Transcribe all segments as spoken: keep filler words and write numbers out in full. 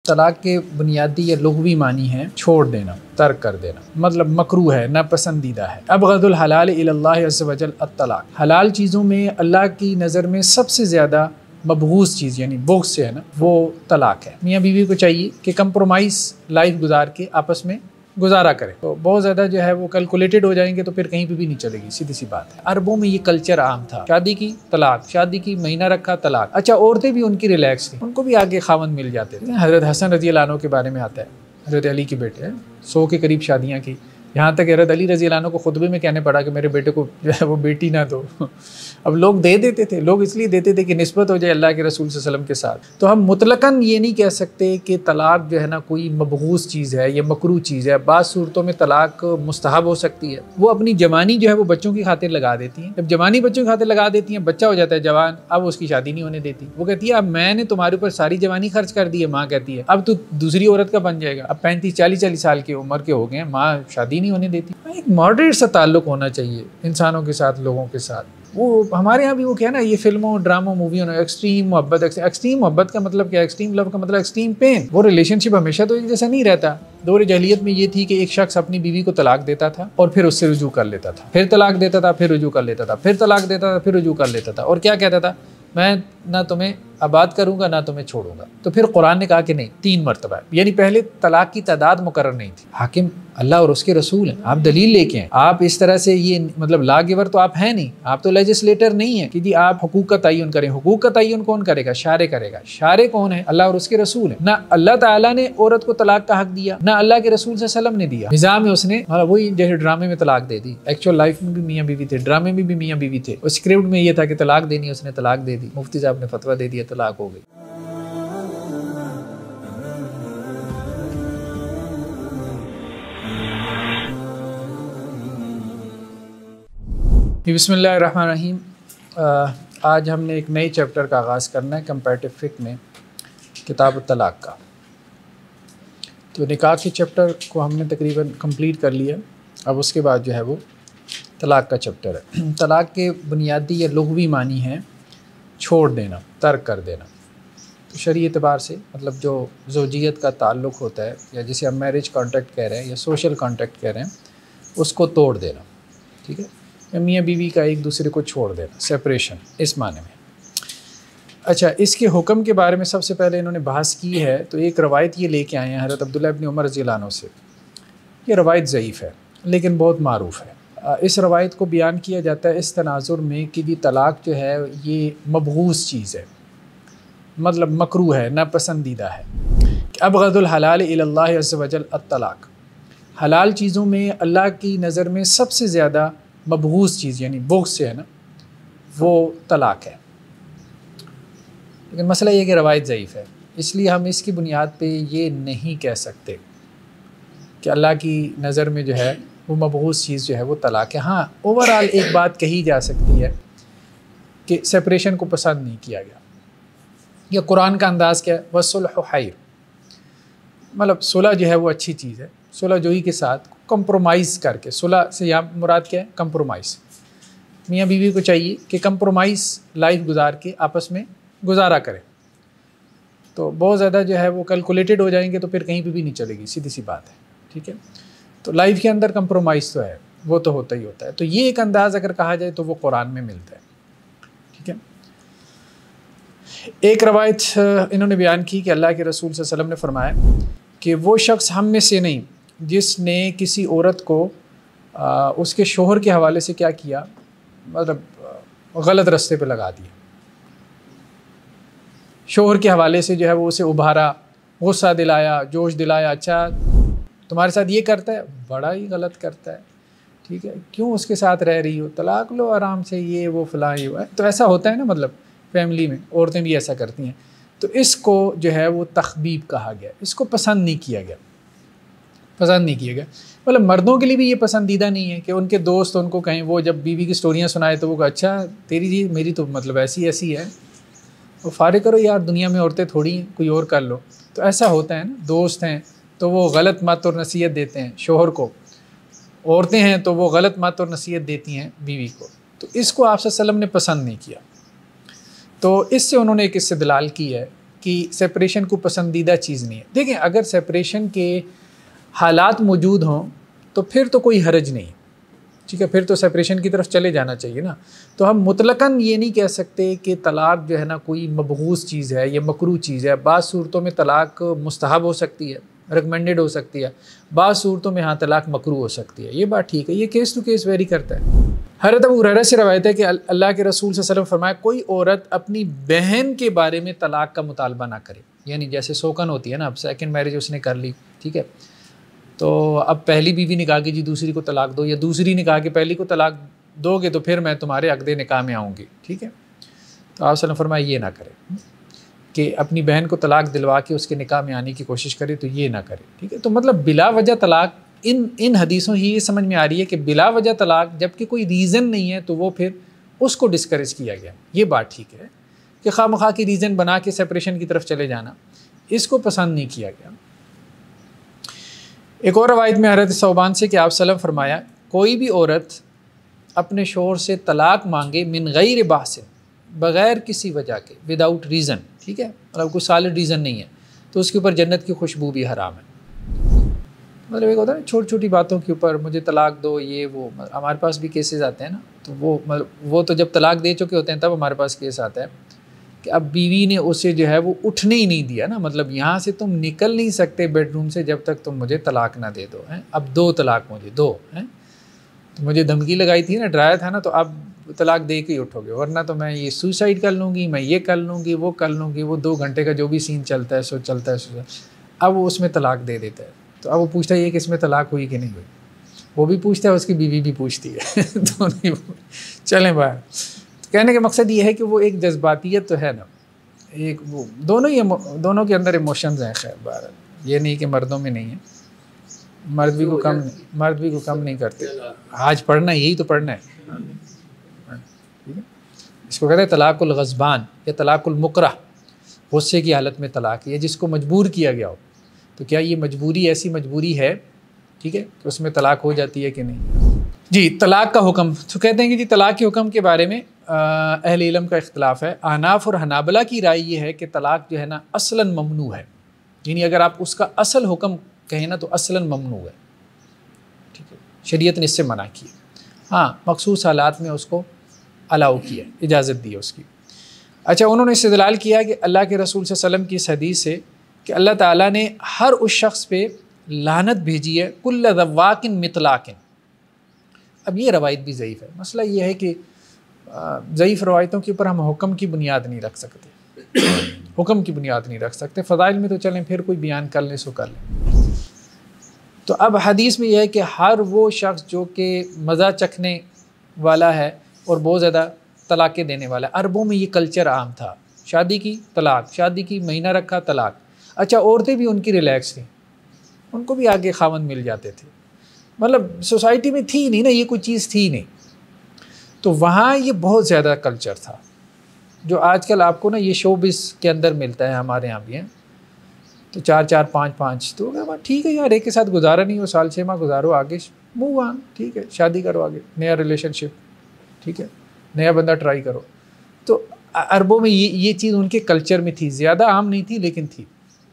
طلاق کے بنیادی یا لغوی معنی ہیں چھوڑ دینا، ترک کر دینا، مطلب مکروہ ہے، ناپسندیدہ ہے۔ ابغض الحلال الی اللہ عز وجل الطلاق، حلال چیزوں میں اللہ کی نظر میں سب سے زیادہ مبغوض چیز یعنی بغض سے ہے نا وہ طلاق ہے۔ میاں بیوی کو چاہیے کہ کمپرومائز لائف گزار کے آپس میں گزارا کرے، تو بہت زیادہ جو ہے وہ کیلکولیٹڈ ہو جائیں گے تو پھر کہیں پہ بھی نہیں چلے گی، سیدھی سی بات ہے۔ عربوں میں یہ کلچر عام تھا، شادی کی طلاق، شادی کی مہینہ رکھا طلاق۔ اچھا عورتیں بھی ان کی ریلیکس تھیں، ان کو بھی آگے خاوند مل جاتے تھے۔ حضرت حسن رضی اللہ عنہ کے بارے میں آتا ہے، حضرت علی کے بیٹے ہیں، سو کے قریب شادیاں کی، یہاں تک حضرت علی رضی اللہ عنہ کو خطبے میں کہنے پڑا کہ میرے بیٹے کو جو ہے وہ بیٹی نہ دو۔ اب لوگ دے دیتے تھے، لوگ اس لیے دیتے تھے کہ نسبت ہو جائے اللہ کے رسول صلی اللہ علیہ وسلم کے ساتھ۔ تو ہم مطلقاً یہ نہیں کہہ سکتے کہ طلاق جو ہے نا کوئی مبغوض چیز ہے یا مکروہ چیز ہے۔ بعض صورتوں میں طلاق مستحب ہو سکتی ہے، وہ اپنی جوانی جو ہے وہ بچوں کی خاطر لگا دیتی ہیں۔ جب جوانی بچوں کی خاطر لگا دیتی ہیں، بچہ ہو جاتا ہے جوان، اب اس کی شادی نہیں ہونے دیتی۔ وہ کہتی ہے اب میں نے تمہارے اوپر ساری جوانی خرچ کر دی ہے، ماں کہتی ہے اب تو دوسری عورت کا بن جائے گا، اب پینتیس چالیس چالیس سال کی عمر کے ہو گئے ہیں، ماں شادی نہیں ہونے دیتی۔ ایک ماڈریٹ سا تعلق ہونا چاہیے انسانوں کے ساتھ، لوگوں کے ساتھ۔ وہ ہمارے یہاں بھی وہ کیا نا، یہ فلموں ڈراموں موویوں میں ایکسٹریم محبت، ایکسٹریم محبت کا مطلب کیا، ایکسٹریم لو کا مطلب ایکسٹریم پین۔ وہ ریلیشن شپ ہمیشہ تو ایک جیسا نہیں رہتا۔ دور جاہلیت میں یہ تھی کہ ایک شخص اپنی بیوی کو طلاق دیتا تھا اور پھر اس سے رجوع کر لیتا تھا، پھر طلاق دیتا تھا، پھر رجوع کر لیتا تھا، پھر طلاق دیتا تھا، پھر رجوع کر لیتا تھا، اور کیا کہتا تھا، میں نہ تمہیں آباد کروں گا نہ تمہیں چھوڑوں گا۔ تو پھر قرآن نے کہا کہ نہیں، تین مرتبہ، یعنی پہلے طلاق کی تعداد مقرر نہیں تھی۔ حاکم اللہ اور اس کے رسول ہیں، آپ دلیل لے کے ہیں۔ آپ اس طرح سے یہ مطلب لا گیور تو آپ ہیں نہیں، آپ تو لیجسلیٹر نہیں ہیں کہ جی آپ حقوق کا تعین کریں۔ حقوق کا تعین کون کرے گا؟ شارع کرے گا۔ شارع کون ہے؟ اللہ اور اس کے رسول ہیں۔ نہ اللہ تعالیٰ نے عورت کو طلاق کا حق دیا، نہ اللہ کے رسول صلی اللہ علیہ وسلم نے دیا۔ نظام میں اس نے وہی جیسے ڈرامے میں طلاق دے دی، ایکچوئل لائف میں بھی میاں بیوی تھے، ڈرامے میں بھی میاں بیوی تھے، اور اسکرپٹ میں یہ تھا کہ طلاق دینی، اس نے طلاق دے دی، مفتی صاحب نے فتویٰ دے دیا، طلاق ہو گئی۔ بسم اللہ الرحمن الرحیم۔ آج ہم نے ایک نئے چیپٹر کا آغاز کرنا ہے کمپیریٹو فقہ میں، کتاب الطلاق کا۔ تو نکاح کے چیپٹر کو ہم نے تقریباً کمپلیٹ کر لیا، اب اس کے بعد جو ہے وہ طلاق کا چیپٹر ہے۔ طلاق کے بنیادی یا لغوی معنی ہیں چھوڑ دینا، ترک کر دینا۔ تو شرعی اعتبار سے مطلب جو زوجیت کا تعلق ہوتا ہے، یا جسے ہم میرج کانٹیکٹ کہہ رہے ہیں یا سوشل کانٹیکٹ کہہ رہے ہیں، اس کو توڑ دینا، ٹھیک ہے، یا میاں بیوی کا ایک دوسرے کو چھوڑ دینا، سیپریشن اس معنی میں۔ اچھا، اس کے حکم کے بارے میں سب سے پہلے انہوں نے بحث کی ہے، تو ایک روایت یہ لے کے آئے ہیں حضرت عبداللہ ابن عمر رضی اللہ عنہ سے۔ یہ روایت ضعیف ہے لیکن بہت معروف ہے۔ اس روایت کو بیان کیا جاتا ہے اس تناظر میں کہ یہ طلاق جو ہے یہ مبغوض چیز ہے، مطلب مکروہ ہے، ناپسندیدہ ہے۔ ابغض الحلال الی اللہ عز وجل الطلاق، حلال چیزوں میں اللہ کی نظر میں سب سے زیادہ مبغوض چیز یعنی بغض سے ہے نا وہ طلاق ہے۔ لیکن مسئلہ یہ کہ روایت ضعیف ہے، اس لیے ہم اس کی بنیاد پہ یہ نہیں کہہ سکتے کہ اللہ کی نظر میں جو ہے وہ مبغوض چیز جو ہے وہ طلاق ہے۔ ہاں اوورآل ایک بات کہی جا سکتی ہے کہ سیپریشن کو پسند نہیں کیا گیا، یا قرآن کا انداز کیا ہے، وَالصُّلْحُ خَيْرٌ، مطلب صلح جو ہے وہ اچھی چیز ہے، صلح جوئی کے ساتھ کمپرومائز کر کے، صلح سے یہاں مراد کیا ہے؟ کمپرومائز۔ میاں بیوی کو چاہیے کہ کمپرومائز لائف گزار کے آپس میں گزارا کریں، تو بہت زیادہ جو ہے وہ کیلکولیٹڈ ہو جائیں گے تو پھر کہیں پہ بھی نہیں چلے گی، سیدھی سی بات ہے، ٹھیک ہے۔ تو لائف کے اندر کمپرومائز تو ہے، وہ تو ہوتا ہی ہوتا ہے۔ تو یہ ایک انداز اگر کہا جائے تو وہ قرآن میں ملتا ہے، ٹھیک ہے۔ ایک روایت انہوں نے بیان کی کہ اللہ کے رسول صلی اللہ علیہ وسلم نے فرمایا کہ وہ شخص ہم میں سے نہیں جس نے کسی عورت کو آ, اس کے شوہر کے حوالے سے کیا کیا، مطلب غلط رستے پہ لگا دیا، شوہر کے حوالے سے جو ہے وہ اسے ابھارا، غصہ دلایا، جوش دلایا، اچھا تمہارے ساتھ یہ کرتا ہے، بڑا ہی غلط کرتا ہے، ٹھیک ہے، کیوں اس کے ساتھ رہ رہی ہو، طلاق لو آرام سے، یہ وہ فلاں یہ وہ۔ تو ایسا ہوتا ہے نا، مطلب فیملی میں عورتیں بھی ایسا کرتی ہیں۔ تو اس کو جو ہے وہ تخبیب کہا گیا، اس کو پسند نہیں کیا گیا، پسند نہیں کیا گیا۔ مطلب مردوں کے لیے بھی یہ پسندیدہ نہیں ہے کہ ان کے دوست ان کو کہیں، وہ جب بیوی کی سٹوریاں سنائے تو وہ کہا اچھا تیری جی میری تو مطلب ایسی ایسی ہے، وہ فارغ کرو یار، دنیا میں عورتیں تھوڑی ہیں، کوئی اور کر لو۔ تو ایسا ہوتا ہے نا، دوست ہیں تو وہ غلط مت اور نصیحت دیتے ہیں شوہر کو، عورتیں ہیں تو وہ غلط مت اور نصیحت دیتی ہیں بیوی کو۔ تو اس کو آپ صلی اللہ علیہ وسلم نے پسند نہیں کیا۔ تو اس سے انہوں نے ایک استدلال کی ہے کہ سپریشن کو پسندیدہ چیز نہیں ہے. دیکھیں اگر سپریشن کے حالات موجود ہوں تو پھر تو کوئی حرج نہیں, ٹھیک ہے, پھر تو سپریشن کی طرف چلے جانا چاہیے نا. تو ہم مطلقاً یہ نہیں کہہ سکتے کہ طلاق جو ہے نا کوئی مبغوض چیز ہے یا مکروہ چیز ہے. بعض صورتوں میں طلاق مستحب ہو سکتی ہے, ریکمینڈڈ ہو سکتی ہے, بعض صورتوں میں ہاں طلاق مکروہ ہو سکتی ہے. یہ بات ٹھیک ہے, یہ کیس ٹو کیس ویری کرتا ہے. حضرت ابو ہریرہ سے روایت ہے کہ اللہ کے رسول صلی اللہ علیہ وسلم فرمایا کوئی عورت اپنی بہن کے بارے میں طلاق کا مطالبہ نہ کرے. یعنی جیسے سوکن ہوتی ہے نا, اب سیکنڈ میرج اس نے کر لی, ٹھیک ہے, تو اب پہلی بیوی نکاح کی جی دوسری کو طلاق دو, یا دوسری نکاح کے پہلی کو طلاق دو گے تو پھر میں تمہارے عقد نکاح میں آؤں گی, ٹھیک ہے. تو آپ صلی اللہ علیہ وسلم فرمایا یہ نہ کرے کہ اپنی بہن کو طلاق دلوا کے اس کے نکاح میں آنے کی کوشش کرے, تو یہ نہ کرے, ٹھیک ہے. تو مطلب بلا وجہ طلاق ان ان حدیثوں ہی یہ سمجھ میں آ رہی ہے کہ بلا وجہ طلاق جب کہ کوئی ریزن نہیں ہے تو وہ پھر اس کو ڈسکریج کیا گیا. یہ بات ٹھیک ہے کہ خواہ مخواہ کی ریزن بنا کے سپریشن کی طرف چلے جانا, اس کو پسند نہیں کیا گیا. ایک اور روایت میں حضرت ثوبان سے کہ آپ صلی اللہ علیہ وسلم فرمایا کوئی بھی عورت اپنے شوہر سے طلاق مانگے من غیر باس, بغیر کسی وجہ کے, وداؤٹ ریزن, ٹھیک ہے, مطلب کوئی سالڈ ریزن نہیں ہے, تو اس کے اوپر جنت کی خوشبو بھی حرام ہے. مطلب ایک ہوتا ہے نا چھوٹی چھوٹی باتوں کے اوپر مجھے طلاق دو, یہ وہ, ہمارے پاس بھی کیسز آتے ہیں نا, تو وہ مطلب وہ تو جب طلاق دے چکے ہوتے ہیں تب ہمارے پاس کیس آتا ہے کہ اب بیوی نے اسے جو ہے وہ اٹھنے ہی نہیں دیا نا, مطلب یہاں سے تم نکل نہیں سکتے بیڈ روم سے جب تک تم مجھے طلاق نہ دے دو ہیں. اب دو طلاق مجھے دو ہیں, تو مجھے دھمکی لگائی تھی نا, ڈرایا تھا نا, تو اب طلاق دے کے ہی اٹھو گے, ورنہ تو میں یہ سوسائڈ کر لوں گی, میں یہ کر لوں گی, وہ کر لوں گی, وہ دو گھنٹے کا جو بھی سین چلتا ہے سو چلتا ہے سو. اب وہ اس میں طلاق دے دیتا ہے, تو اب وہ پوچھتا ہے یہ کہ اس میں طلاق ہوئی کہ نہیں ہوئی, وہ بھی پوچھتا ہے, اس کی بیوی بھی پوچھتی ہے. دونوں چلیں باہر. کہنے کا مقصد یہ ہے کہ وہ ایک جذباتیت تو ہے نا, ایک وہ دونوں ہی دونوں کے اندر ایموشنز ہیں. خیر بہر یہ نہیں کہ مردوں میں نہیں ہے, مرد بھی کو کم نہیں مرد بھی کو کم نہیں کرتے. آج پڑھنا ہے, یہی تو پڑھنا ہے. اس کو کہتے ہیں طلاق الغضبان یا طلاق المکرہ, غصے کی حالت میں طلاق ہے جس کو مجبور کیا گیا ہو. تو کیا یہ مجبوری ایسی مجبوری ہے, ٹھیک ہے, کہ اس میں طلاق ہو جاتی ہے کہ نہیں. جی طلاق کا حکم, تو کہتے ہیں کہ جی طلاق کے حکم کے بارے میں اہل علم کا اختلاف ہے. احناف اور حنابلہ کی رائے یہ ہے کہ طلاق جو ہے نا اصلاً ممنوع ہے, یعنی اگر آپ اس کا اصل حکم کہیں نا تو اصلاً ممنوع ہے, ٹھیک ہے, شریعت نے اس سے منع کیا. ہاں مخصوص حالات میں اس کو الاؤ کیا, اجازت دی اس کی. اچھا انہوں نے استدلال کیا کہ اللہ کے رسول صلی اللہ علیہ وسلم کی اس حدیث سے کہ اللہ تعالیٰ نے ہر اس شخص پہ لعنت بھیجی ہے کل ذواق مطلاق. اب یہ روایت بھی ضعیف ہے. مسئلہ یہ ہے کہ ضعیف روایتوں کے اوپر ہم حکم کی بنیاد نہیں رکھ سکتے, حکم کی بنیاد نہیں رکھ سکتے. فضائل میں تو چلیں پھر کوئی بیان کر لیں سو کر لیں. تو اب حدیث میں یہ ہے کہ ہر وہ شخص جو کہ مزہ چکھنے والا ہے اور بہت زیادہ طلاقیں دینے والا ہے. عربوں میں یہ کلچر عام تھا, شادی کی طلاق, شادی کی مہینہ رکھا طلاق. اچھا عورتیں بھی ان کی ریلیکس تھیں, ان کو بھی آگے خاوند مل جاتے تھے, مطلب سوسائٹی میں تھی نہیں نا, یہ کوئی چیز تھی نہیں. تو وہاں یہ بہت زیادہ کلچر تھا جو آج کل آپ کو نا یہ شوبز کے اندر ملتا ہے, ہمارے یہاں بھی ہیں. تو چار چار پانچ پانچ تو ٹھیک ہے یار, ایک کے ساتھ گزارا نہیں ہو, سال چھ ماہ گزارو, آگے موو آن, ٹھیک ہے, شادی کرو, آگے نیا ریلیشن شپ, ٹھیک ہے, نیا بندہ ٹرائی کرو. تو عربوں میں یہ یہ چیز ان کے کلچر میں تھی, زیادہ عام نہیں تھی لیکن تھی.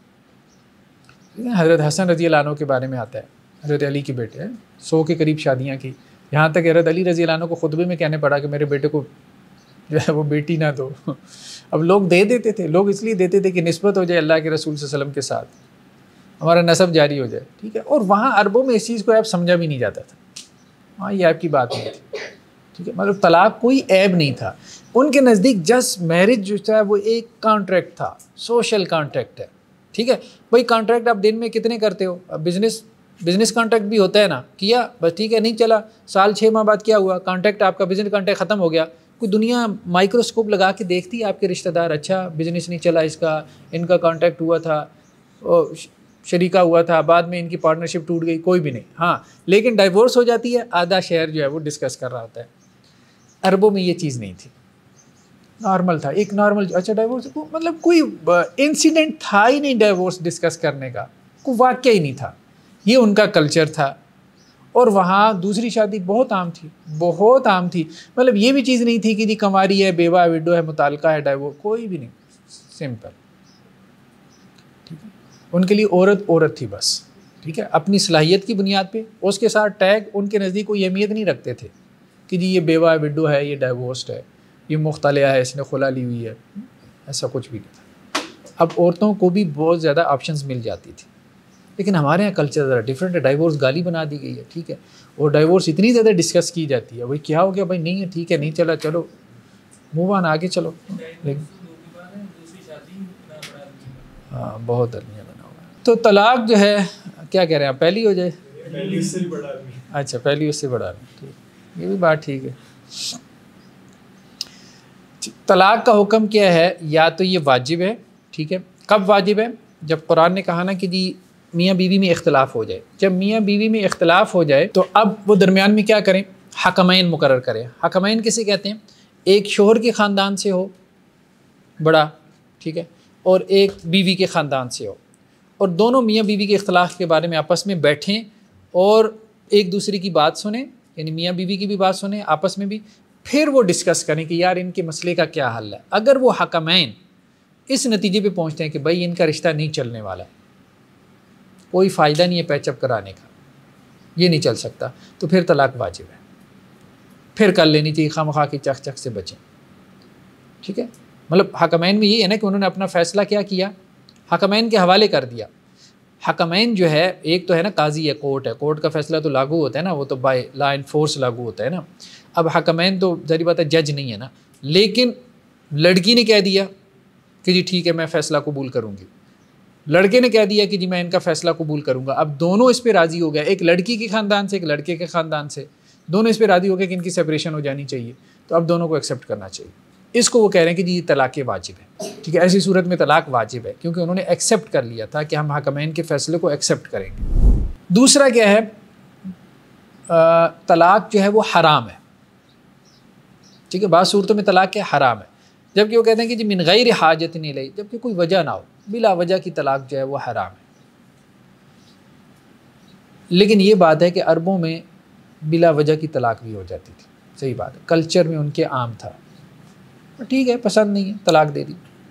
حضرت حسن رضی اللہ عنہ کے بارے میں آتا ہے, حضرت علی کے بیٹے ہیں, سو کے قریب شادیاں کی, یہاں تک حضرت علی رضی اللہ عنہ کو خطبے میں کہنے پڑا کہ میرے بیٹے کو جو ہے وہ بیٹی نہ دو. اب لوگ دے دیتے تھے, لوگ اس لیے دیتے تھے کہ نسبت ہو جائے اللہ کے رسول صلی اللہ علیہ وسلم کے ساتھ, ہمارا نسب جاری ہو جائے, ٹھیک ہے. اور وہاں عربوں میں اس چیز کو آپ سمجھا بھی نہیں جاتا تھا, وہاں یہ ایب کی بات نہیں تھی, ٹھیک ہے. مطلب طلاق کوئی عیب نہیں تھا ان کے نزدیک. جسٹ میرج جو تھا وہ ایک کانٹریکٹ تھا, سوشل کانٹریکٹ ہے, ٹھیک ہے. بھائی کانٹریکٹ آپ دن میں کتنے کرتے ہو, اب بزنس بزنس کانٹریکٹ بھی ہوتا ہے نا, کیا بس ٹھیک ہے, نہیں چلا, سال چھ ماہ بعد کیا ہوا, کانٹریکٹ آپ کا بزنس کانٹریکٹ ختم ہو گیا. کوئی دنیا مائکروسکوپ لگا کے دیکھتی ہے آپ کے رشتہ دار, اچھا بزنس نہیں چلا اس کا, ان کا کانٹریکٹ ہوا تھا, شریکہ ہوا تھا, بعد میں ان کی پارٹنرشپ ٹوٹ گئی, کوئی بھی نہیں. ہاں لیکن ڈائیورس ہو جاتی ہے, آدھا شہر جو ہے وہ ڈسکس کر رہا ہوتا ہے. عربوں میں یہ چیز نہیں تھی, نارمل تھا, ایک نارمل, اچھا ڈائیورس, مطلب کوئی انسیڈنٹ تھا ہی نہیں ڈائیورس ڈسکس کرنے کا, کوئی واقعہ ہی نہیں تھا. یہ ان کا کلچر تھا. اور وہاں دوسری شادی بہت عام تھی, بہت عام تھی. مطلب یہ بھی چیز نہیں تھی کہ جی کنواری ہے, بیوہ ہے, وڈو ہے, متعلقہ ہے, ڈائیورس, کوئی بھی نہیں, سمپل. ان کے لیے عورت عورت تھی بس، ٹھیک ہے، اپنی صلاحیت کی بنیاد پہ. اس کے ساتھ ٹیگ ان کے نزدیک کوئی اہمیت نہیں رکھتے تھے کہ جی یہ بیوہ ہے، وڈو ہے، یہ ڈائیورسڈ ہے، یہ مختلعہ ہے، اس نے خلا لی ہوئی ہے، ایسا کچھ بھی نہیں تھا. اب عورتوں کو بھی بہت زیادہ آپشنز مل جاتی تھی، لیکن ہمارے یہاں کلچر ذرا ڈفرینٹ ہے. ڈائیورس گالی بنا دی گئی ہے، ٹھیک ہے، اور ڈائیورس اتنی زیادہ ڈسکس کی جاتی ہے، بھائی کیا ہو گیا، بھائی نہیں ہے، ٹھیک ہے، نہیں چلا، چلو موو آن، آگے چلو. لیکن ہاں بہت درمیان بنا ہوا ہے. تو طلاق جو ہے کیا کہہ رہے ہیں آپ، پہلی ہو جائے؟ اچھا پہلی اس سے بڑا، ٹھیک، یہ بھی بات ٹھیک ہے. طلاق کا حکم کیا ہے؟ یا تو یہ واجب ہے، ٹھیک ہے. کب واجب ہے؟ جب قرآن نے کہا نا کہ جی میاں بیوی میں اختلاف ہو جائے. جب میاں بیوی میں اختلاف ہو جائے تو اب وہ درمیان میں کیا کریں؟ حکمین مقرر کریں. حکمین کسے کہتے ہیں؟ ایک شوہر کے خاندان سے ہو بڑا، ٹھیک ہے، اور ایک بیوی کے خاندان سے ہو، اور دونوں میاں بیوی کے اختلاف کے بارے میں آپس میں بیٹھیں اور ایک دوسرے کی بات سنیں، یعنی میاں بیوی کی بھی بات سنیں آپس میں بھی، پھر وہ ڈسکس کریں کہ یار ان کے مسئلے کا کیا حل ہے. اگر وہ حکمین اس نتیجے پہ پہنچتے ہیں کہ بھائی ان کا رشتہ نہیں چلنے والا، کوئی فائدہ نہیں ہے پیچ اپ کرانے کا، یہ نہیں چل سکتا، تو پھر طلاق واجب ہے. پھر کر لینی چاہیے، خواہ مخواہ کی چک چک سے بچیں، ٹھیک ہے. مطلب حکمین میں یہ ہے نا کہ انہوں نے اپنا فیصلہ کیا کیا؟ حکمین کے حوالے کر دیا. حکمین جو ہے ایک تو ہے نا قاضی ہے، کورٹ ہے، کورٹ کا فیصلہ تو لاگو ہوتا ہے نا، وہ تو بائی لا اینڈ فورس لاگو ہوتا ہے نا. اب حکمین تو ظاہر بات ہے جج نہیں ہے نا، لیکن لڑکی نے کہہ دیا کہ جی ٹھیک ہے میں فیصلہ قبول کروں گی، لڑکے نے کہہ دیا کہ جی میں ان کا فیصلہ قبول کروں گا. اب دونوں اس پہ راضی ہو گئے، ایک لڑکی کے خاندان سے ایک لڑکے کے خاندان سے، دونوں اس پہ راضی ہو گئے کہ ان کی سپریشن ہو جانی چاہیے، تو اب دونوں کو ایکسیپٹ کرنا چاہیے. اس کو وہ کہہ رہے ہیں کہ جی یہ طلاق واجب ہے، ٹھیک ہے. ایسی صورت میں طلاق واجب ہے کیونکہ انہوں نے ایکسیپٹ کر لیا تھا کہ ہم حکمین کے فیصلے کو ایکسیپٹ کریں گے. دوسرا کیا ہے؟ طلاق جو ہے وہ حرام ہے، ٹھیک ہے. بعض صورتوں میں طلاق کیا حرام ہے، جبکہ وہ کہتے ہیں کہ جی من غیر حاجت نہیں لئی، جبکہ کوئی وجہ نہ ہو، بلا وجہ کی طلاق جو ہے وہ حرام ہے. لیکن یہ بات ہے کہ عربوں میں بلا وجہ کی طلاق بھی ہو جاتی تھی، صحیح بات ہے، کلچر میں ان کے عام تھا، ٹھیک ہے پسند نہیں ہے طلاق دے دی.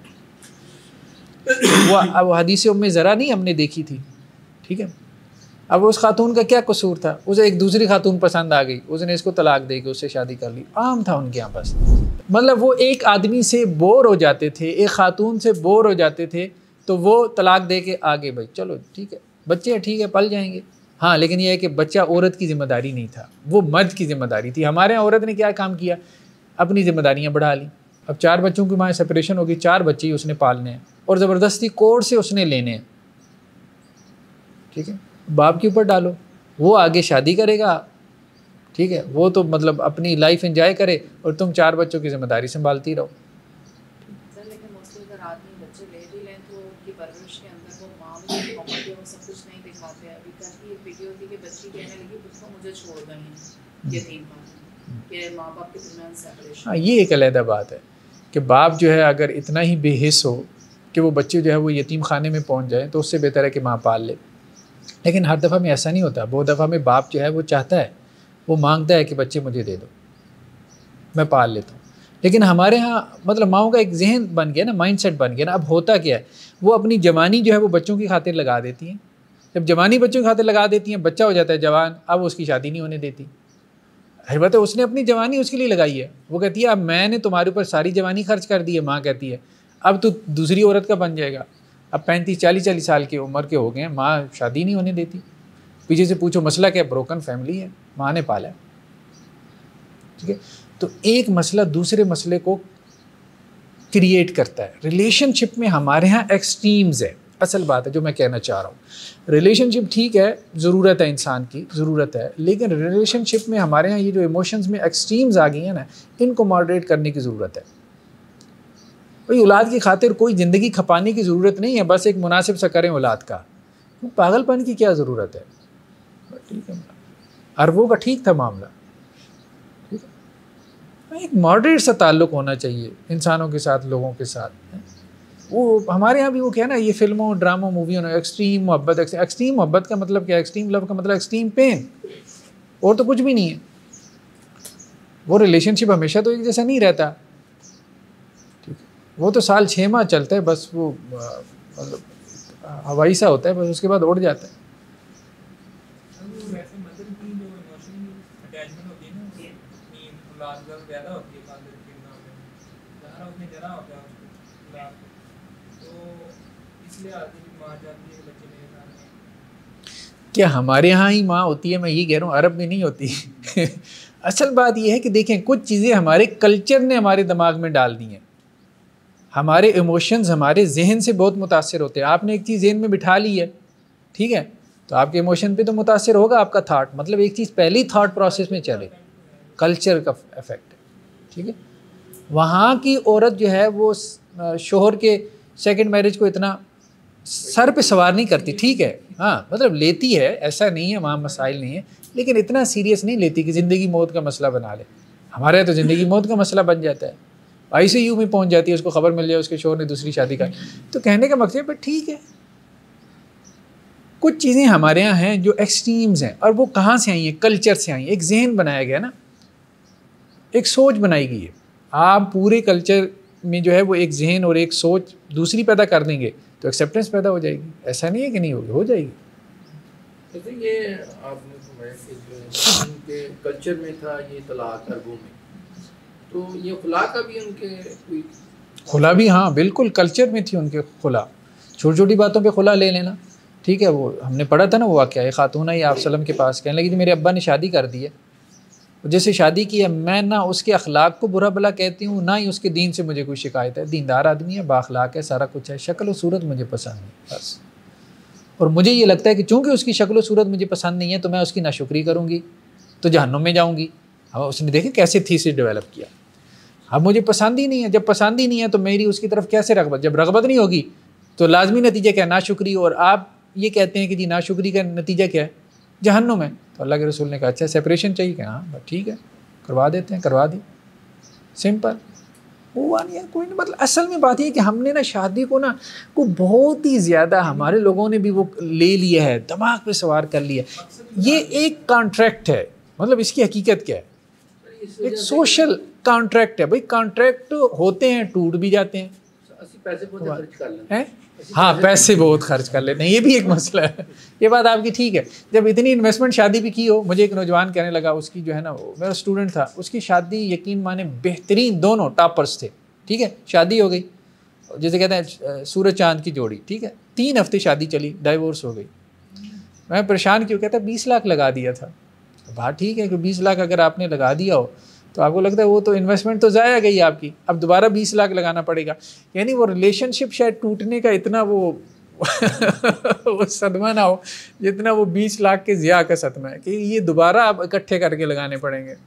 وہ اب حدیث ام زرع نہیں ہم نے دیکھی تھی، ٹھیک ہے. اب اس خاتون کا کیا قصور تھا؟ اسے ایک دوسری خاتون پسند آ گئی، اس نے اس کو طلاق دے کے اس سے شادی کر لی، عام تھا ان کے یہاں. بس مطلب وہ ایک آدمی سے بور ہو جاتے تھے، ایک خاتون سے بور ہو جاتے تھے، تو وہ طلاق دے کے آگے بھائی چلو ٹھیک ہے بچے ہیں، ٹھیک ہے پل جائیں گے. ہاں لیکن یہ ہے کہ بچہ عورت کی ذمہ داری نہیں تھا، وہ مرد کی ذمہ داری تھی. ہمارے یہاں عورت نے کیا کام کیا؟ اپنی ذمہ داریاں بڑھا لی. اب چار بچوں کی ماں سپریشن ہوگی، چار بچے ہی اس نے پالنے ہیں اور زبردستی کورٹ سے اس نے لینے ہیں، ٹھیک ہے. باپ کے اوپر ڈالو، وہ آگے شادی کرے گا، ٹھیک ہے، وہ تو مطلب اپنی لائف انجوائے کرے اور تم چار بچوں کی ذمہ داری سنبھالتی رہو. لیکن موسٹلی اگر آدمی بچے لے بھی لیں تو ان کی پرورش کے اندر وہ ماں بھی محبت وہ سب کچھ نہیں دکھاتے. ابھی کل کی ایک ویڈیو تھی کہ بچی کہنے لگی اس کو مجھے چھوڑ گئی ہیں یتیم ماں، کہ ماں باپ کے درمیان سیپریشن. ہاں یہ ایک علیحدہ بات ہے کہ باپ جو ہے اگر اتنا ہی بے حس ہو کہ وہ بچے جو ہے وہ یتیم خانے میں پہنچ جائیں تو اس سے بہتر ہے کہ ماں پال لے. لیکن ہر دفعہ میں ایسا نہیں ہوتا، بہت دفعہ میں باپ جو ہے وہ چاہتا ہے، وہ مانگتا ہے کہ بچے مجھے دے دو میں پال لیتا ہوں. لیکن ہمارے ہاں مطلب ماؤں کا ایک ذہن بن گیا نا، مائنڈ سیٹ بن گیا نا. اب ہوتا کیا ہے، وہ اپنی جوانی جو ہے وہ بچوں کی خاطر لگا دیتی ہیں. جب جوانی بچوں کی خاطر لگا دیتی ہیں، بچہ ہو جاتا ہے جوان، اب اس کی شادی نہیں ہونے دیتی. البتہ تو اس نے اپنی جوانی اس کے لیے لگائی ہے، وہ کہتی ہے اب میں نے تمہارے اوپر ساری جوانی خرچ کر دی ہے، ماں کہتی ہے اب تو دوسری عورت کا بن جائے گا. اب پینتیس چالیس چالیس سال کی عمر کے ہو گئے ہیں، ماں شادی نہیں ہونے دیتی. پیچھے سے پوچھو مسئلہ کیا؟ بروکن فیملی ہے، ماں نے پالا ہے، ٹھیک ہے. تو ایک مسئلہ دوسرے مسئلے کو کریٹ کرتا ہے. ریلیشن شپ میں ہمارے ہاں ایکسٹریمز ہے، اصل بات ہے جو میں کہنا چاہ رہا ہوں. ریلیشن شپ ٹھیک ہے، ضرورت ہے انسان کی، ضرورت ہے، لیکن ریلیشن شپ میں ہمارے ہاں یہ جو ایموشنز میں ایکسٹریمز آ گئی ہیں نا، ان کو ماڈریٹ کرنے کی ضرورت ہے. بھئی اولاد کی خاطر کوئی زندگی کھپانے کی ضرورت نہیں ہے، بس ایک مناسب سا کریں اولاد کا. پاگل پن کی کیا ضرورت ہے؟ ٹھیک ہے، عربوں کا ٹھیک تھا معاملہ، ٹھیک ہے، ایک ماڈریٹ سا تعلق ہونا چاہیے انسانوں کے ساتھ، لوگوں کے ساتھ. وہ ہمارے یہاں بھی وہ کیا نا، یہ فلموں ڈراموں موویوں نے ایکسٹریم محبت، ایکسٹریم محبت کا مطلب کیا؟ ایکسٹریم لو کا مطلب ایکسٹریم پین، اور تو کچھ بھی نہیں ہے. وہ ریلیشن شپ ہمیشہ تو ایک جیسا نہیں رہتا، ٹھیک ہے، وہ تو سال چھ ماہ چلتا ہے بس. وہ مطلب ہوائی سا ہوتا ہے بس، اس کے بعد اڑ جاتا ہے. کیا ہمارے ہاں ہی ماں ہوتی ہے؟ میں یہ کہہ رہا ہوں عرب میں نہیں ہوتی. اصل بات یہ ہے کہ دیکھیں کچھ چیزیں ہمارے کلچر نے ہمارے دماغ میں ڈال دی ہیں. ہمارے ایموشنز ہمارے ذہن سے بہت متاثر ہوتے ہیں. آپ نے ایک چیز ذہن میں بٹھا لی ہے، ٹھیک ہے، تو آپ کے ایموشن پہ تو متاثر ہوگا آپ کا تھاٹ. مطلب ایک چیز پہلی تھاٹ پروسیس میں چلے، کلچر کا افیکٹ ہے، ٹھیک ہے. وہاں کی عورت جو ہے وہ شوہر کے سیکنڈ میرج کو اتنا سر پہ سوار نہیں کرتی، ٹھیک ہے، ہاں مطلب لیتی ہے، ایسا نہیں ہے وہاں مسائل نہیں ہے، لیکن اتنا سیریس نہیں لیتی کہ زندگی موت کا مسئلہ بنا لے. ہمارے تو زندگی موت کا مسئلہ بن جاتا ہے، آئی سی یو میں پہنچ جاتی ہے، اس کو خبر مل جائے اس کے شوہر نے دوسری شادی کا. تو کہنے کا مقصد ہے ٹھیک ہے، کچھ چیزیں ہمارے یہاں ہیں جو ایکسٹریمز ہیں، اور وہ کہاں سے آئی ہیں؟ کلچر سے آئی ہیں. ایک ذہن بنایا گیا نا، ایک سوچ بنائی گئی ہے. آپ پورے کلچر میں جو ہے وہ ایک ذہن اور ایک سوچ دوسری پیدا کر دیں گے تو ایکسیپٹنس پیدا ہو جائے گی. ایسا نہیں ہے کہ نہیں ہوگی، ہو جائے گی. یہ آپ نے فرمایا کہ جو ہے ان کے کلچر میں تھا یہ طلاق عربوں میں، تو یہ خلا کا بھی ان کے کوئی خلا بھی، ہاں بالکل کلچر میں تھی ان کے خلا. چھوٹی چھوٹی باتوں پہ خلا لے لینا، ٹھیک ہے. وہ ہم نے پڑھا تھا نا وہ واقعہ، ایک خاتون آئی آپ وسلم کے پاس، کہنے لگی کہ میرے ابا نے شادی کر دی ہے، جیسے شادی کی ہے، میں نہ اس کے اخلاق کو برا بلا کہتی ہوں، نہ ہی اس کے دین سے مجھے کوئی شکایت ہے. دیندار آدمی ہے، بااخلاق ہے، سارا کچھ ہے، شکل و صورت مجھے پسند نہیں بس. اور مجھے یہ لگتا ہے کہ چونکہ اس کی شکل و صورت مجھے پسند نہیں ہے تو میں اس کی ناشکری کروں گی تو جہنم میں جاؤں گی. اب اس نے دیکھیں کیسے تھیسس ڈیولپ کیا. اب مجھے پسند ہی نہیں ہے، جب پسند ہی نہیں ہے تو میری اس کی طرف کیسے رغبت؟ جب رغبت نہیں ہوگی تو لازمی نتیجہ کیا؟ ناشکری. اور آپ یہ کہتے ہیں کہ جی ناشکری کا نتیجہ کیا ہے؟ جہنم ہے. تو اللہ کے رسول نے کہا اچھا سیپریشن چاہیے؟ کہ ہاں ٹھیک ہے کروا دیتے ہیں، کروا دی، سمپل. ہوا نہیں ہے کوئی نہیں. مطلب اصل میں بات یہ ہے کہ ہم نے نا شادی کو نا کو بہت ہی زیادہ ہمارے لوگوں نے بھی وہ لے لیا ہے، دماغ پہ سوار کر لیا. یہ ایک کانٹریکٹ ہے. مطلب اس کی حقیقت کیا ہے؟ ایک سوشل کانٹریکٹ ہے. بھائی کانٹریکٹ ہوتے ہیں ٹوٹ بھی جاتے ہیں. پیسے بہت خرچ کر لیتے ہیں. ہاں پیسے بہت خرچ کر لیتے ہیں، یہ بھی ایک مسئلہ ہے. یہ بات آپ کی ٹھیک ہے. جب اتنی انویسٹمنٹ شادی بھی کی ہو، مجھے ایک نوجوان کہنے لگا، اس کی جو ہے نا میرا اسٹوڈنٹ تھا، اس کی شادی یقین مانے بہترین، دونوں ٹاپرس تھے، ٹھیک ہے. شادی ہو گئی جیسے کہتے ہیں سورج چاند کی جوڑی، ٹھیک ہے. تین ہفتے شادی چلی، ڈائیورس ہو گئی. میں پریشان کیوں؟ کہتا بیس لاکھ لگا دیا تھا. بات ٹھیک ہے کہ بیس لاکھ اگر آپ نے لگا دیا ہو تو آپ کو لگتا ہے وہ تو انویسٹمنٹ تو ضائع گئی آپ کی، اب دوبارہ بیس لاکھ لگانا پڑے گا. یعنی وہ ریلیشن شپ شاید ٹوٹنے کا اتنا وہ وہ صدمہ نہ ہو جتنا وہ بیس لاکھ کے ضیاع کا صدمہ ہے کہ یہ دوبارہ آپ اکٹھے کر کے لگانے پڑیں گے.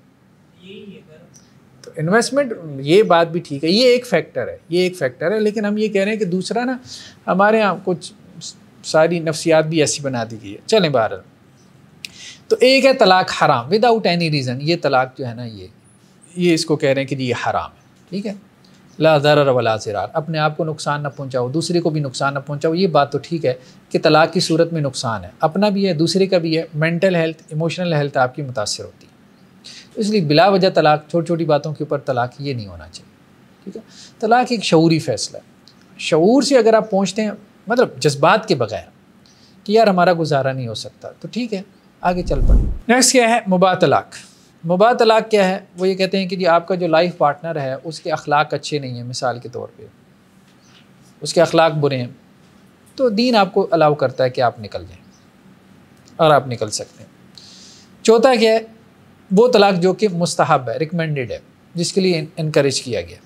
تو انویسٹمنٹ، یہ بات بھی ٹھیک ہے، یہ ایک فیکٹر ہے، یہ ایک فیکٹر ہے. لیکن ہم یہ کہہ رہے ہیں کہ دوسرا نا ہمارے یہاں کچھ ساری نفسیات بھی ایسی بنا دی گئی ہے. چلیں بہرحال، تو ایک ہے طلاق حرام وداؤٹ اینی ریزن. یہ طلاق جو ہے نا یہ یہ اس کو کہہ رہے ہیں کہ جی یہ حرام ہے، ٹھیک ہے. لا ضرر ولا ضرار، اپنے آپ کو نقصان نہ پہنچاؤ، دوسرے کو بھی نقصان نہ پہنچاؤ. یہ بات تو ٹھیک ہے کہ طلاق کی صورت میں نقصان ہے، اپنا بھی ہے دوسرے کا بھی ہے. مینٹل ہیلتھ، ایموشنل ہیلتھ آپ کی متاثر ہوتی ہے. اس لیے بلا وجہ طلاق، چھوٹی چھوٹی باتوں کے اوپر طلاق یہ نہیں ہونا چاہیے، ٹھیک ہے. طلاق ایک شعوری فیصلہ ہے. شعور سے اگر آپ پہنچتے ہیں، مطلب جذبات کے بغیر کہ یار ہمارا گزارا نہیں ہو سکتا، تو ٹھیک ہے آگے چل پڑیں. نیکسٹ کیا ہے؟ مباح طلاق. مباح طلاق کیا ہے؟ وہ یہ کہتے ہیں کہ جی آپ کا جو لائف پارٹنر ہے اس کے اخلاق اچھے نہیں ہیں، مثال کے طور پہ اس کے اخلاق برے ہیں، تو دین آپ کو الاؤ کرتا ہے کہ آپ نکل جائیں، اور آپ نکل سکتے ہیں. چوتھا کیا ہے؟ وہ طلاق جو کہ مستحب ہے، ریکمینڈڈ ہے، جس کے لیے انکریج کیا گیا.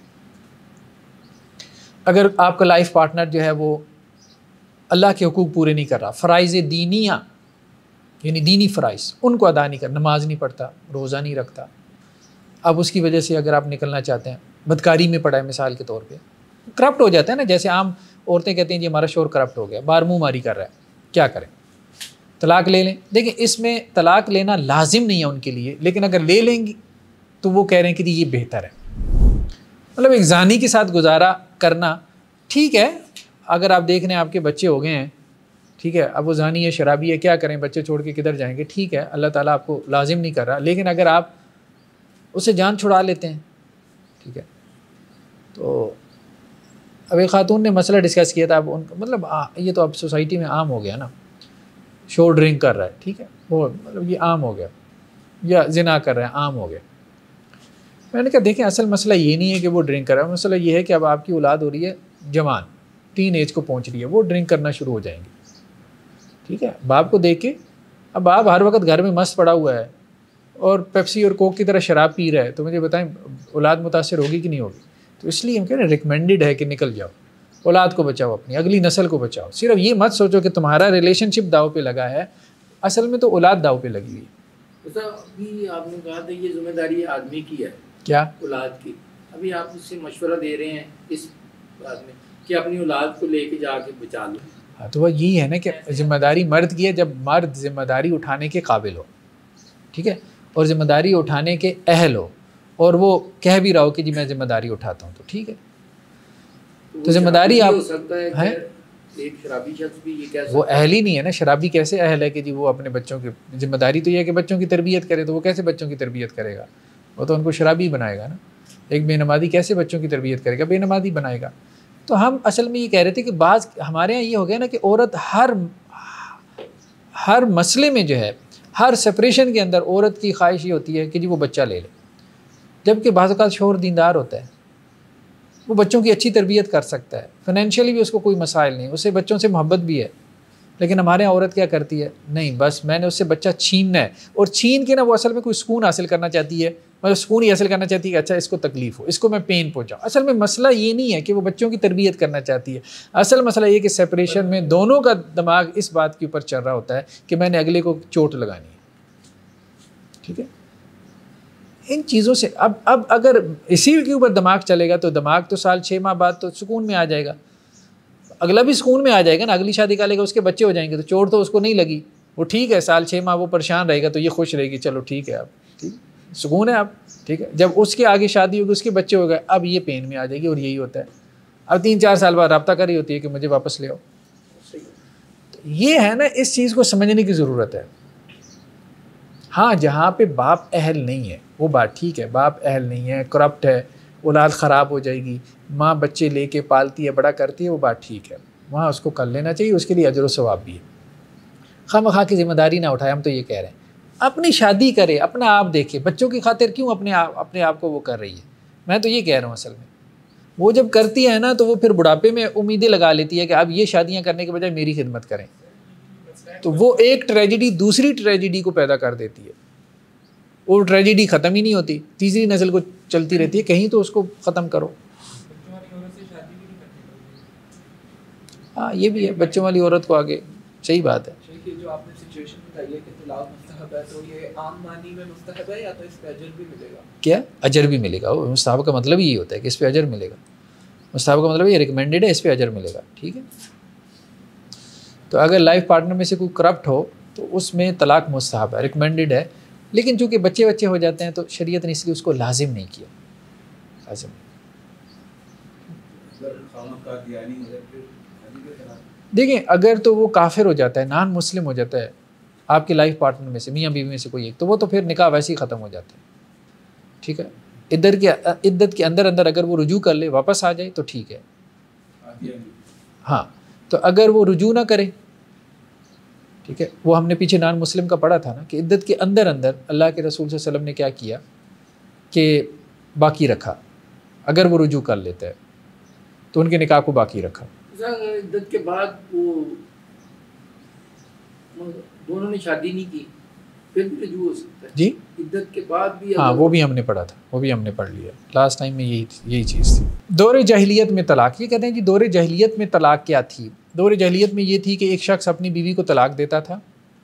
اگر آپ کا لائف پارٹنر جو ہے وہ اللہ کے حقوق پورے نہیں کر رہا، فرائض دینیہ یعنی دینی فرائض ان کو ادا نہیں کر، نماز نہیں پڑھتا، روزہ نہیں رکھتا، اب اس کی وجہ سے اگر آپ نکلنا چاہتے ہیں، بدکاری میں پڑا ہے مثال کے طور پہ، کرپٹ ہو جاتا ہے نا. جیسے عام عورتیں کہتی ہیں جی ہمارا شوہر کرپٹ ہو گیا، بار منہ ماری کر رہا ہے، کیا کریں؟ طلاق لے لیں. دیکھیں اس میں طلاق لینا لازم نہیں ہے ان کے لیے، لیکن اگر لے لیں گی تو وہ کہہ رہے ہیں کہ جی یہ بہتر ہے. مطلب ایک زانی کے ساتھ گزارا کرنا ٹھیک ہے. اگر آپ دیکھ رہے ہیں آپ کے بچے ہو گئے ہیں، ٹھیک ہے، اب وہ زانی ہے، شرابی ہے، کیا کریں، بچے چھوڑ کے کدھر جائیں گے، ٹھیک ہے، اللہ تعالیٰ آپ کو لازم نہیں کر رہا. لیکن اگر آپ اسے جان چھڑا لیتے ہیں، ٹھیک ہے، تو اب ایک خاتون نے مسئلہ ڈسکس کیا تھا، اب ان کا مطلب یہ تو اب سوسائٹی میں عام ہو گیا نا، شو ڈرنک کر رہا ہے، ٹھیک ہے، وہ مطلب یہ عام ہو گیا، یا زنا کر رہا ہے، عام ہو گیا. میں نے کہا دیکھیں اصل مسئلہ یہ نہیں ہے کہ وہ ڈرنک کر رہا ہے، مسئلہ یہ ہے کہ اب آپ کی اولاد ہو رہی ہے جوان، ٹین ایج کو پہنچ رہی ہے، وہ ڈرنک کرنا شروع ہو جائیں گے، ٹھیک ہے. باپ کو دیکھ کے اب باپ ہر وقت گھر میں مست پڑا ہوا ہے اور پیپسی اور کوک کی طرح شراب پی رہا ہے، تو مجھے بتائیں اولاد متاثر ہوگی کہ نہیں ہوگی؟ تو اس لیے ہم کہہ رہے ہیں ریکمینڈڈ ہے کہ نکل جاؤ، اولاد کو بچاؤ، اپنی اگلی نسل کو بچاؤ. صرف یہ مت سوچو کہ تمہارا ریلیشن شپ داؤ پہ لگا ہے، اصل میں تو اولاد داؤ پہ لگی ہوئی ہے. ایسا ابھی آپ نے کہا تھا یہ ذمہ داری آدمی کی ہے، کیا اولاد کی. ابھی آپ اس سے مشورہ دے رہے ہیں اس بات میں کہ اپنی اولاد کو لے کے جا کے بچا لو. ہاں تو وہ یہی ہے نا کہ ذمہ داری مرد کی ہے جب مرد ذمہ داری اٹھانے کے قابل ہو، ٹھیک ہے، اور ذمہ داری اٹھانے کے اہل ہو، اور وہ کہہ بھی رہا ہو کہ جی میں ذمہ داری اٹھاتا ہوں، تو ٹھیک ہے. تو ذمہ داری آپ ہو سکتا ہے کہ ایک شرابی شخص بھی یہ کہہ سکتا ہے، وہ اہل ہی نہیں ہے نا. شرابی کیسے اہل ہے کہ جی وہ اپنے بچوں کی ذمہ داری تو یہ ہے کہ بچوں کی تربیت کرے، تو وہ کیسے بچوں کی تربیت کرے گا؟ وہ تو ان کو شرابی بنائے گا نا. ایک بے نمازی کیسے بچوں کی تربیت کرے گا؟ بے نمازی بنائے گا. تو ہم اصل میں یہ کہہ رہے تھے کہ بعض ہمارے یہاں یہ ہو گیا نا کہ عورت ہر ہر مسئلے میں جو ہے، ہر سپریشن کے اندر عورت کی خواہش یہ ہوتی ہے کہ جی وہ بچہ لے لے، جبکہ بعض اوقات شوہر دیندار ہوتا ہے، وہ بچوں کی اچھی تربیت کر سکتا ہے، فائنینشیلی بھی اس کو کوئی مسائل نہیں، اسے بچوں سے محبت بھی ہے. لیکن ہمارے یہاں عورت کیا کرتی ہے؟ نہیں، بس میں نے اس سے بچہ چھیننا ہے، اور چھین کے نا وہ اصل میں کوئی سکون حاصل کرنا چاہتی ہے، مطلب سکون ہی حاصل کرنا چاہتی ہے کہ اچھا اس کو تکلیف ہو، اس کو میں پین پہنچاؤں. اصل میں مسئلہ یہ نہیں ہے کہ وہ بچوں کی تربیت کرنا چاہتی ہے، اصل مسئلہ یہ کہ سپریشن میں دونوں کا دماغ اس بات کے اوپر چل رہا ہوتا ہے کہ میں نے اگلے کو چوٹ لگانی ہے. ٹھیک ہے، ان چیزوں سے اب اب اگر اسی کے اوپر دماغ چلے گا تو دماغ تو سال چھ ماہ بعد تو سکون میں آ جائے گا، اگلا بھی سکون میں آ جائے گا نا. اگلی شادی کا لے گا، اس کے بچے ہو جائیں گے، تو چوٹ تو اس کو نہیں لگی، وہ ٹھیک ہے، سال چھ ماہ وہ پریشان رہے گا تو یہ خوش رہے گی، چلو ٹھیک ہے، اب ٹھیک سکون ہے اب، ٹھیک ہے. جب اس کے آگے شادی ہوگی، اس کے بچے ہو گئے، اب یہ پین میں آ جائے گی. اور یہی ہوتا ہے، اب تین چار سال بعد رابطہ کر رہی ہوتی ہے کہ مجھے واپس لے آؤ. یہ ہے نا، اس چیز کو سمجھنے کی ضرورت ہے. ہاں جہاں پہ باپ اہل نہیں ہے وہ بات ٹھیک ہے، باپ اہل نہیں ہے، کرپٹ ہے، اولاد خراب ہو جائے گی، ماں بچے لے کے پالتی ہے، بڑا کرتی ہے، وہ بات ٹھیک ہے، وہاں اس کو کر لینا چاہیے، اس کے لیے اجر و ثواب بھی ہے. خواہ مخواہ کی ذمہ داری نہ اٹھائے. ہم تو یہ کہہ رہے ہیں اپنی شادی کرے، اپنا آپ دیکھے، بچوں کی خاطر کیوں اپنے آپ اپنے آپ کو وہ کر رہی ہے. میں تو یہ کہہ رہا ہوں اصل میں وہ جب کرتی ہے نا تو وہ پھر بڑھاپے میں امیدیں لگا لیتی ہے کہ اب یہ شادیاں کرنے کے بجائے میری خدمت کریں، تو وہ ایک ٹریجڈی دوسری ٹریجڈی کو پیدا کر دیتی ہے. وہ ٹریجڈی ختم ہی نہیں ہوتی، تیسری نسل کو چلتی رہتی ہے، کہیں تو اس کو ختم کرو. ہاں یہ بھی ہے، بچوں والی عورت کو آگے، صحیح بات ہے. جو آپ نے سچویشن بتائی ہے کہ طلاق مستحب ہے، تو یہ عام معنی میں مستحب ہے یا تو اس پہ اجر بھی ملے گا؟ کیا اجر بھی ملے گا؟ مستحب کا مطلب یہی ہوتا ہے کہ اس پہ اجر ملے گا. مستحب کا مطلب یہ ریکمینڈڈ ہے، اس پہ اجر ملے گا. ٹھیک ہے، تو اگر لائف پارٹنر میں سے کوئی کرپٹ ہو تو اس میں طلاق مستحب ہے، ریکمینڈڈ ہے. لیکن چونکہ بچے بچے ہو جاتے ہیں تو شریعت نے اس لیے اس کو لازم نہیں کیا. لازم دیکھیں، اگر تو وہ کافر ہو جاتا ہے، نان مسلم ہو جاتا ہے آپ کے لائف پارٹنر میں سے، میاں بیوی میں سے کوئی ایک، تو وہ تو پھر نکاح ویسے ہی ختم ہو جاتا ہے. ٹھیک ہے، عدت کے عدت کے اندر اندر اگر وہ رجوع کر لے، واپس آ جائے تو ٹھیک ہے. ہاں تو اگر وہ رجوع نہ کرے، ٹھیک ہے، وہ ہم نے پیچھے نان مسلم کا پڑھا تھا نا کہ عدت کے اندر اندر اللہ کے رسول صلی اللہ علیہ وسلم نے کیا کیا کہ باقی رکھا. اگر وہ رجوع کر لیتا ہے تو ان کے نکاح کو باقی رکھا. عدت کے بعد وہ دونوں نے شادی نہیں کی، پھر بھی رجوع ہو سکتا ہے. جی عدت کے بعد بھی، ہاں وہ بھی ہم نے پڑھا تھا، وہ بھی ہم نے پڑھ لیا لاسٹ ٹائم میں. یہی یہی چیز تھی. دور جاہلیت میں طلاق، یہ کہتے ہیں جی دور جاہلیت میں طلاق کیا تھی؟ دور جاہلیت میں یہ تھی کہ ایک شخص اپنی بیوی کو طلاق دیتا تھا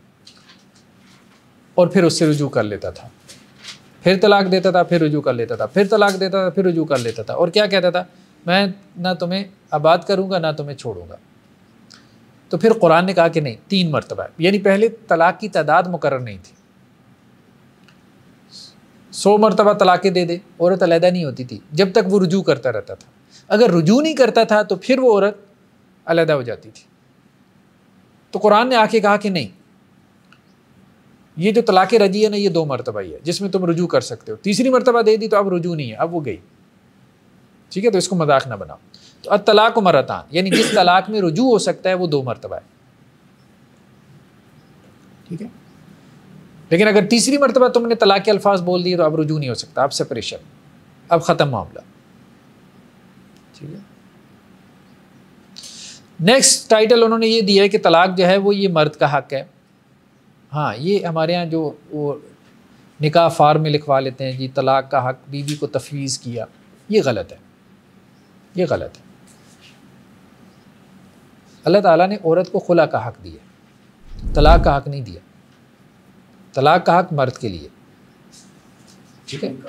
اور پھر اس سے رجوع کر لیتا تھا، پھر طلاق دیتا تھا، پھر رجوع کر لیتا تھا، پھر طلاق دیتا تھا، پھر رجوع کر لیتا تھا. اور کیا کہتا تھا؟ میں نہ تمہیں آباد کروں گا نہ تمہیں چھوڑوں گا. تو پھر قرآن نے کہا کہ نہیں، تین مرتبہ، یعنی پہلے طلاق کی تعداد مقرر نہیں تھی. سو مرتبہ طلاقیں دے دے، عورت علیحدہ نہیں ہوتی تھی جب تک وہ رجوع کرتا رہتا تھا. اگر رجوع نہیں کرتا تھا تو پھر وہ عورت علیحدہ ہو جاتی تھی. تو قرآن نے آ کے کہا کہ نہیں، یہ جو طلاق رجعی ہے نا، یہ دو مرتبہ ہی ہے جس میں تم رجوع کر سکتے ہو. تیسری مرتبہ دے دی تو اب رجوع نہیں ہے، اب وہ گئی. ٹھیک ہے، تو اس کو مذاق نہ بناؤ. تو الطلاق مرتان، یعنی جس طلاق میں رجوع ہو سکتا ہے وہ دو مرتبہ ہے، ٹھیک ہے. لیکن اگر تیسری مرتبہ تم نے طلاق کے الفاظ بول دیے تو اب رجوع نہیں ہو سکتا، اب سپریشن، اب ختم معاملہ، ٹھیک ہے. نیکسٹ ٹائٹل انہوں نے یہ دیا ہے کہ طلاق جو ہے وہ یہ مرد کا حق ہے. ہاں یہ ہمارے ہاں جو وہ نکاح فارم میں لکھوا لیتے ہیں جی طلاق کا حق بیوی کو تفویض کیا، یہ غلط ہے، یہ غلط ہے. اللہ تعالیٰ نے عورت کو خلا کا حق دیا، طلاق کا حق نہیں دیا. طلاق کا حق مرد کے لیے، ٹھیک ہے.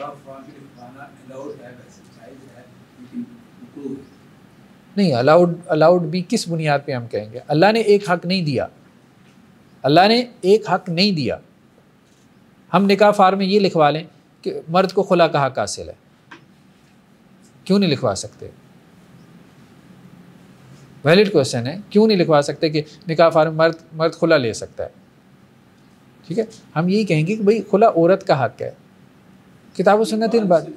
نہیں الاؤڈ، الاؤڈ بھی کس بنیاد پہ ہم کہیں گے؟ اللہ نے ایک حق نہیں دیا، اللہ نے ایک حق نہیں دیا. ہم نکاح فارم میں یہ لکھوا لیں کہ مرد کو خلا کا حق حاصل ہے، کیوں نہیں لکھوا سکتے؟ ویلڈ کوشچن ہے، کیوں نہیں لکھوا سکتے کہ نکاح فارم مرد مرد خلا لے سکتا ہے؟ ٹھیک ہے. ہم یہی کہیں گے کہ بھئی خلا عورت کا حق ہے. کتاب و سنت ان بات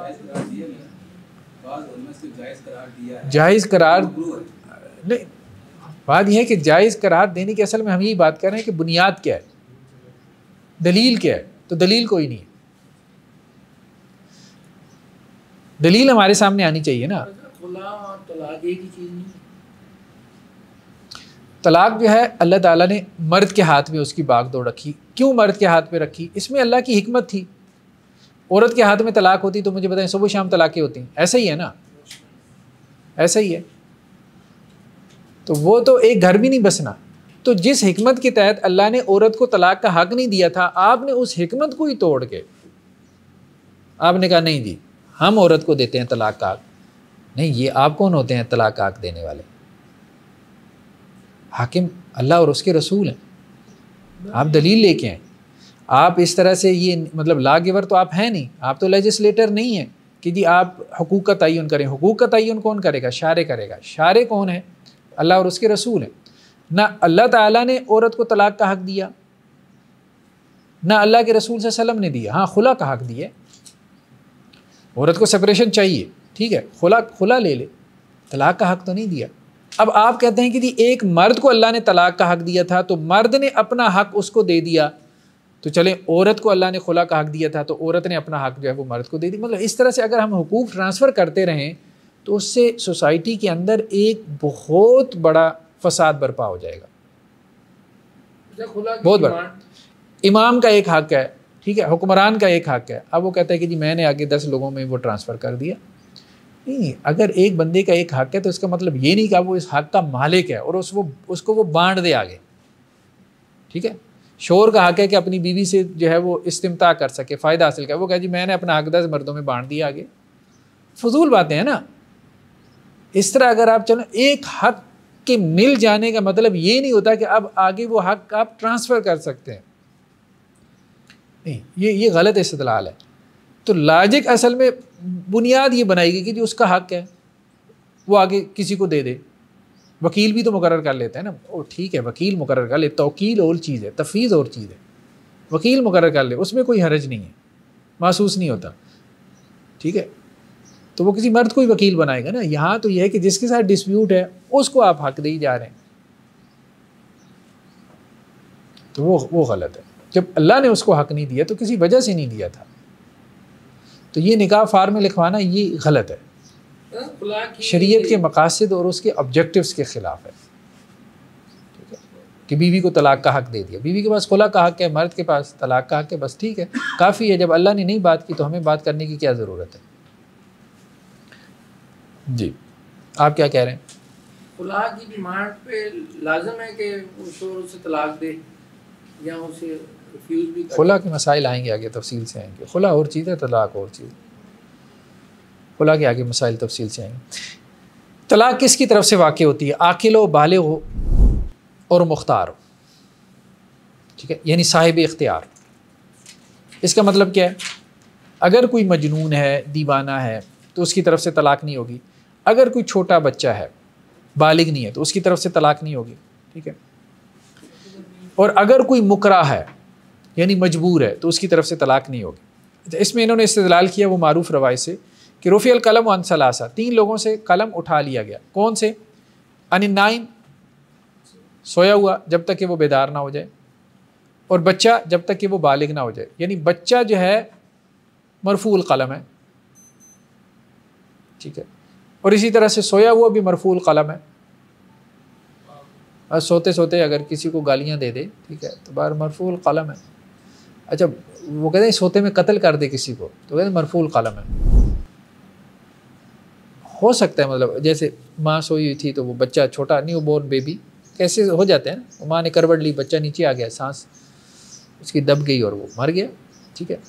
جائز قرار نہیں، بات یہ ہے کہ جائز قرار دینے کی اصل میں ہم یہی بات کر رہے ہیں کہ بنیاد کیا ہے، دلیل کیا ہے. تو دلیل کوئی نہیں ہے، دلیل ہمارے سامنے آنی چاہیے نا. طلاق جو ہے اللہ تعالیٰ نے مرد کے ہاتھ میں اس کی باغ دوڑ رکھی. کیوں مرد کے ہاتھ میں رکھی؟ اس میں اللہ کی حکمت تھی. عورت کے ہاتھ میں طلاق ہوتی تو مجھے بتائیں صبح شام طلاقیں ہوتی ہیں، ایسا ہی ہے نا، ایسا ہی ہے. تو وہ تو ایک گھر بھی نہیں بسنا. تو جس حکمت کے تحت اللہ نے عورت کو طلاق کا حق نہیں دیا تھا، آپ نے اس حکمت کو ہی توڑ کے آپ نے کہا نہیں جی ہم عورت کو دیتے ہیں طلاق کا حق. نہیں، یہ آپ کون ہوتے ہیں طلاق کا حق دینے والے؟ حاکم اللہ اور اس کے رسول ہیں. آپ دلیل لے کے ہیں. آپ اس طرح سے یہ مطلب لا گیور تو آپ ہیں نہیں، آپ تو لیجسلیٹر نہیں ہیں کہ جی آپ حقوق کا تعین کریں. حقوق کا تعین کون کرے گا؟ شارع کرے گا. شارع کون ہے؟ اللہ اور اس کے رسول ہیں. نہ اللہ تعالیٰ نے عورت کو طلاق کا حق دیا، نہ اللہ کے رسول صلی اللہ علیہ وسلم نے دیا. ہاں خلا کا حق دیا، عورت کو سپریشن چاہیے، ٹھیک ہے، خلا خلا لے لے، طلاق کا حق تو نہیں دیا. اب آپ کہتے ہیں کہ جی ایک مرد کو اللہ نے طلاق کا حق دیا تھا تو مرد نے اپنا حق اس کو دے دیا، تو چلیں عورت کو اللہ نے خلا کا حق دیا تھا تو عورت نے اپنا حق جو ہے وہ مرد کو دے دی. مطلب اس طرح سے اگر ہم حقوق ٹرانسفر کرتے رہیں تو اس سے سوسائٹی کے اندر ایک بہت بڑا فساد برپا ہو جائے گا، بہت بڑا. امام کا ایک حق ہے، ٹھیک ہے، حکمران کا ایک حق ہے. اب وہ کہتا ہے کہ جی میں نے آگے دس لوگوں میں وہ ٹرانسفر کر دیا. نہیں، اگر ایک بندے کا ایک حق ہے تو اس کا مطلب یہ نہیں کہ وہ اس حق کا مالک ہے اور اس وہ اس کو وہ بانٹ دے آگے. ٹھیک ہے، شوہر کا حق ہے کہ اپنی بیوی سے جو ہے وہ استمتاع کر سکے، فائدہ حاصل کرے. وہ کہا جی میں نے اپنا حق دس مردوں میں بانٹ دیا آگے. فضول باتیں ہیں نا. اس طرح اگر آپ چلو ایک حق کے مل جانے کا مطلب یہ نہیں ہوتا کہ اب آگے وہ حق آپ ٹرانسفر کر سکتے ہیں. نہیں، یہ یہ غلط استدلال ہے. تو لاجک اصل میں بنیاد یہ بنائی گئی کہ جو اس کا حق ہے وہ آگے کسی کو دے دے. وکیل بھی تو مقرر کر لیتے ہیں نا. او ٹھیک ہے وکیل مقرر کر لے، توکیل اور چیز ہے، تفویض اور چیز ہے. وکیل مقرر کر لے، اس میں کوئی حرج نہیں ہے، محسوس نہیں ہوتا. ٹھیک ہے، تو وہ کسی مرد کو ہی وکیل بنائے گا نا. یہاں تو یہ ہے کہ جس کے ساتھ ڈسپیوٹ ہے اس کو آپ حق دے ہی جا رہے ہیں، تو وہ وہ غلط ہے. جب اللہ نے اس کو حق نہیں دیا تو کسی وجہ سے نہیں دیا تھا. تو یہ نکاح فارم میں لکھوانا یہ غلط ہے، شریعت کے مقاصد اور اس کے آبجیکٹیوز کے خلاف ہے. ٹھیک ہے، کہ بیوی کو طلاق کا حق دے دیا. بیوی کے پاس خلا کا حق ہے، مرد کے پاس طلاق کا حق ہے، بس ٹھیک ہے کافی ہے. جب اللہ نے نہیں بات کی تو ہمیں بات کرنے کی کیا ضرورت ہے؟ جی آپ کیا کہہ رہے ہیں؟ خلا کی ڈیمانڈ پہ لازم ہے کہ وہ شوہر اسے طلاق دے یا اسے ریفیوز بھی کرے؟ خلا کے مسائل آئیں گے آگے، تفصیل سے آئیں گے. خلا اور چیز ہے، طلاق اور چیز. خلا کے آگے مسائل تفصیل سے آئیں گے. طلاق کس کی طرف سے واقع ہوتی ہے؟ عاقل ہو، بالغ ہو اور مختار ہو. ٹھیک ہے، یعنی صاحب اختیار. اس کا مطلب کیا ہے؟ اگر کوئی مجنون ہے، دیوانہ ہے تو اس کی طرف سے طلاق نہیں ہوگی. اگر کوئی چھوٹا بچہ ہے، بالغ نہیں ہے، تو اس کی طرف سے طلاق نہیں ہوگی. ٹھیک ہے، اور اگر کوئی مکرہ ہے یعنی مجبور ہے تو اس کی طرف سے طلاق نہیں ہوگی. اس میں انہوں نے استدلال کیا وہ معروف روایت سے کہ رفع القلم عن ثلاثہ، تین لوگوں سے قلم اٹھا لیا گیا. کون سے؟ عن النائم، سویا ہوا جب تک کہ وہ بیدار نہ ہو جائے، اور بچہ جب تک کہ وہ بالغ نہ ہو جائے. یعنی بچہ جو ہے مرفوع القلم ہے، ٹھیک ہے، اور اسی طرح سے سویا ہوا بھی مرفوع القلم ہے. اور سوتے سوتے اگر کسی کو گالیاں دے دے، ٹھیک ہے، تو بار مرفوع القلم ہے. اچھا وہ کہتے ہیں سوتے میں قتل کر دے کسی کو، تو کہتے ہیں مرفوع القلم ہے. ہو سکتا ہے مطلب جیسے ماں سوئی ہوئی تھی تو وہ بچہ چھوٹا نیو بورن بیبی کیسے ہو جاتے ہیں نا، ماں نے کروٹ لی، بچہ نیچے آ گیا، سانس اس کی دب گئی اور وہ مر گیا. ٹھیک ہے،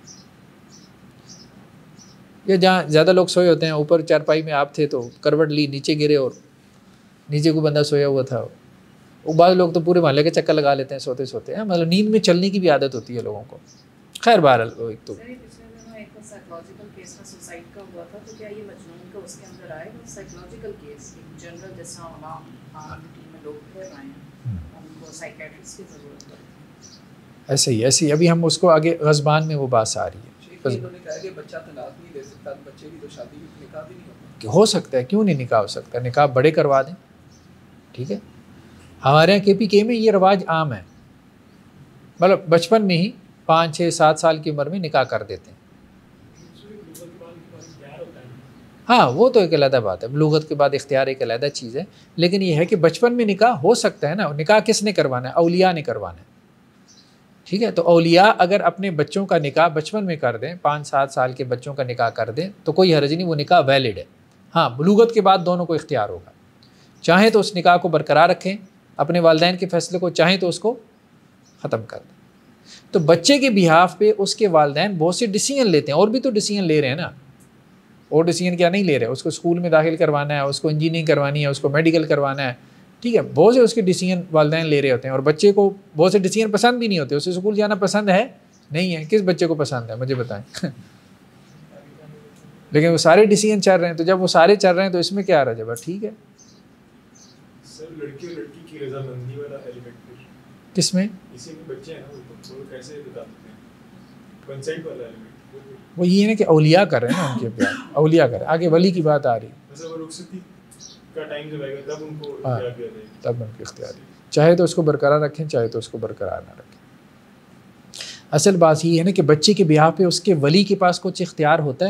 یا جہاں زیادہ لوگ سوئے ہوتے ہیں، اوپر چارپائی میں آپ تھے تو کروٹ لی، نیچے گرے اور نیچے کو بندہ سویا ہوا تھا. وہ بعض لوگ تو پورے محلے کے چکر لگا لیتے ہیں سوتے سوتے ہیں، مطلب نیند میں چلنے کی بھی عادت ہوتی ہے لوگوں کو. خیر بہرحال وہ ایک تو سائیکولوجیکل کیس میں سوسائڈ کا ہوا تھا، تو کیا یہ مجنون کا اس کے اندر آئے گا؟ سائیکولوجیکل کیس جنرل جیسا عوام عام روٹین میں لوگ رہ رہے ہیں، ان کو سائیکیٹرسٹ کی ضرورت ہے. ایسے ہی ایسے ہی ابھی ہم اس کو آگے غضبان میں وہ بات آ رہی ہے. انہوں نے کہا کہ بچہ طلاق نہیں دے سکتا، بچے کی تو شادی نکاح بھی نہیں ہوتا. کہ ہو سکتا ہے، کیوں نہیں نکاح ہو سکتا، نکاح بڑے کروا دیں. ٹھیک ہے، ہمارے یہاں کے پی کے میں یہ رواج عام ہے، مطلب بچپن میں ہی پانچ چھ سات سال کی عمر میں نکاح کر دیتے ہیں. ہاں وہ تو ایک علیحدہ بات ہے، بلوغت کے بعد اختیار ایک علیحدہ چیز ہے، لیکن یہ ہے کہ بچپن میں نکاح ہو سکتا ہے نا. نکاح کس نے کروانا ہے؟ اولیاء نے کروانا ہے. ٹھیک ہے، تو اولیاء اگر اپنے بچوں کا نکاح بچپن میں کر دیں، پانچ سات سال کے بچوں کا نکاح کر دیں تو کوئی حرج نہیں، وہ نکاح ویلڈ ہے. ہاں بلوغت کے بعد دونوں کو اختیار ہوگا، چاہیں تو اس نکاح کو برقرار رکھیں اپنے والدین کے فیصلے کو، چاہیں تو اس کو ختم کر دیں. تو بچے کے بہاف پہ اس کے والدین بہت سے ڈیسیجن لیتے ہیں، اور بھی تو ڈیسیجن لے رہے ہیں نا. اور ڈیسیجن کیا نہیں لے رہے؟ اس کو اسکول میں داخل کروانا ہے، اس کو انجینئرنگ کروانی ہے، اس کو میڈیکل کروانا ہے. ٹھیک ہے، بہت سے اس کے ڈیسیجن والدین لے رہے ہوتے ہیں، اور بچے کو بہت سے ڈیسیجن پسند بھی نہیں ہوتے. اسے اسکول جانا پسند ہے نہیں ہے؟ کس بچے کو پسند ہے مجھے بتائیں؟ لیکن وہ سارے ڈیسیجن چل رہے ہیں، تو جب وہ سارے چل رہے ہیں تو اس میں کیا رہا جب؟ ٹھیک ہے. سر لڑکی اور لڑکی کی رضامندی والا ایلیمنٹ کس میں؟ اسی میں بچے ہیں نا، وہ کیسے بتا سکتے ہیں کنسنٹ والا ایلیمنٹ؟ وہ یہ ہے کہ اولیاء کر رہے ہیں نا، ان کے پیار اولیاء کر رہے ہیں. آگے ولی کی بات آ رہی ہے، وہ رخصتی کا ٹائم جب آئے گا تب ان کو اختیار دیا جائے گا، تب ان کے اختیار ہے. چاہے تو اس کو برقرار رکھیں، چاہے تو اس کو برقرار نہ رکھیں. اصل بات یہ ہے نا کہ بچے کے بیاہ پہ اس کے ولی کے پاس کچھ اختیار ہوتا ہے.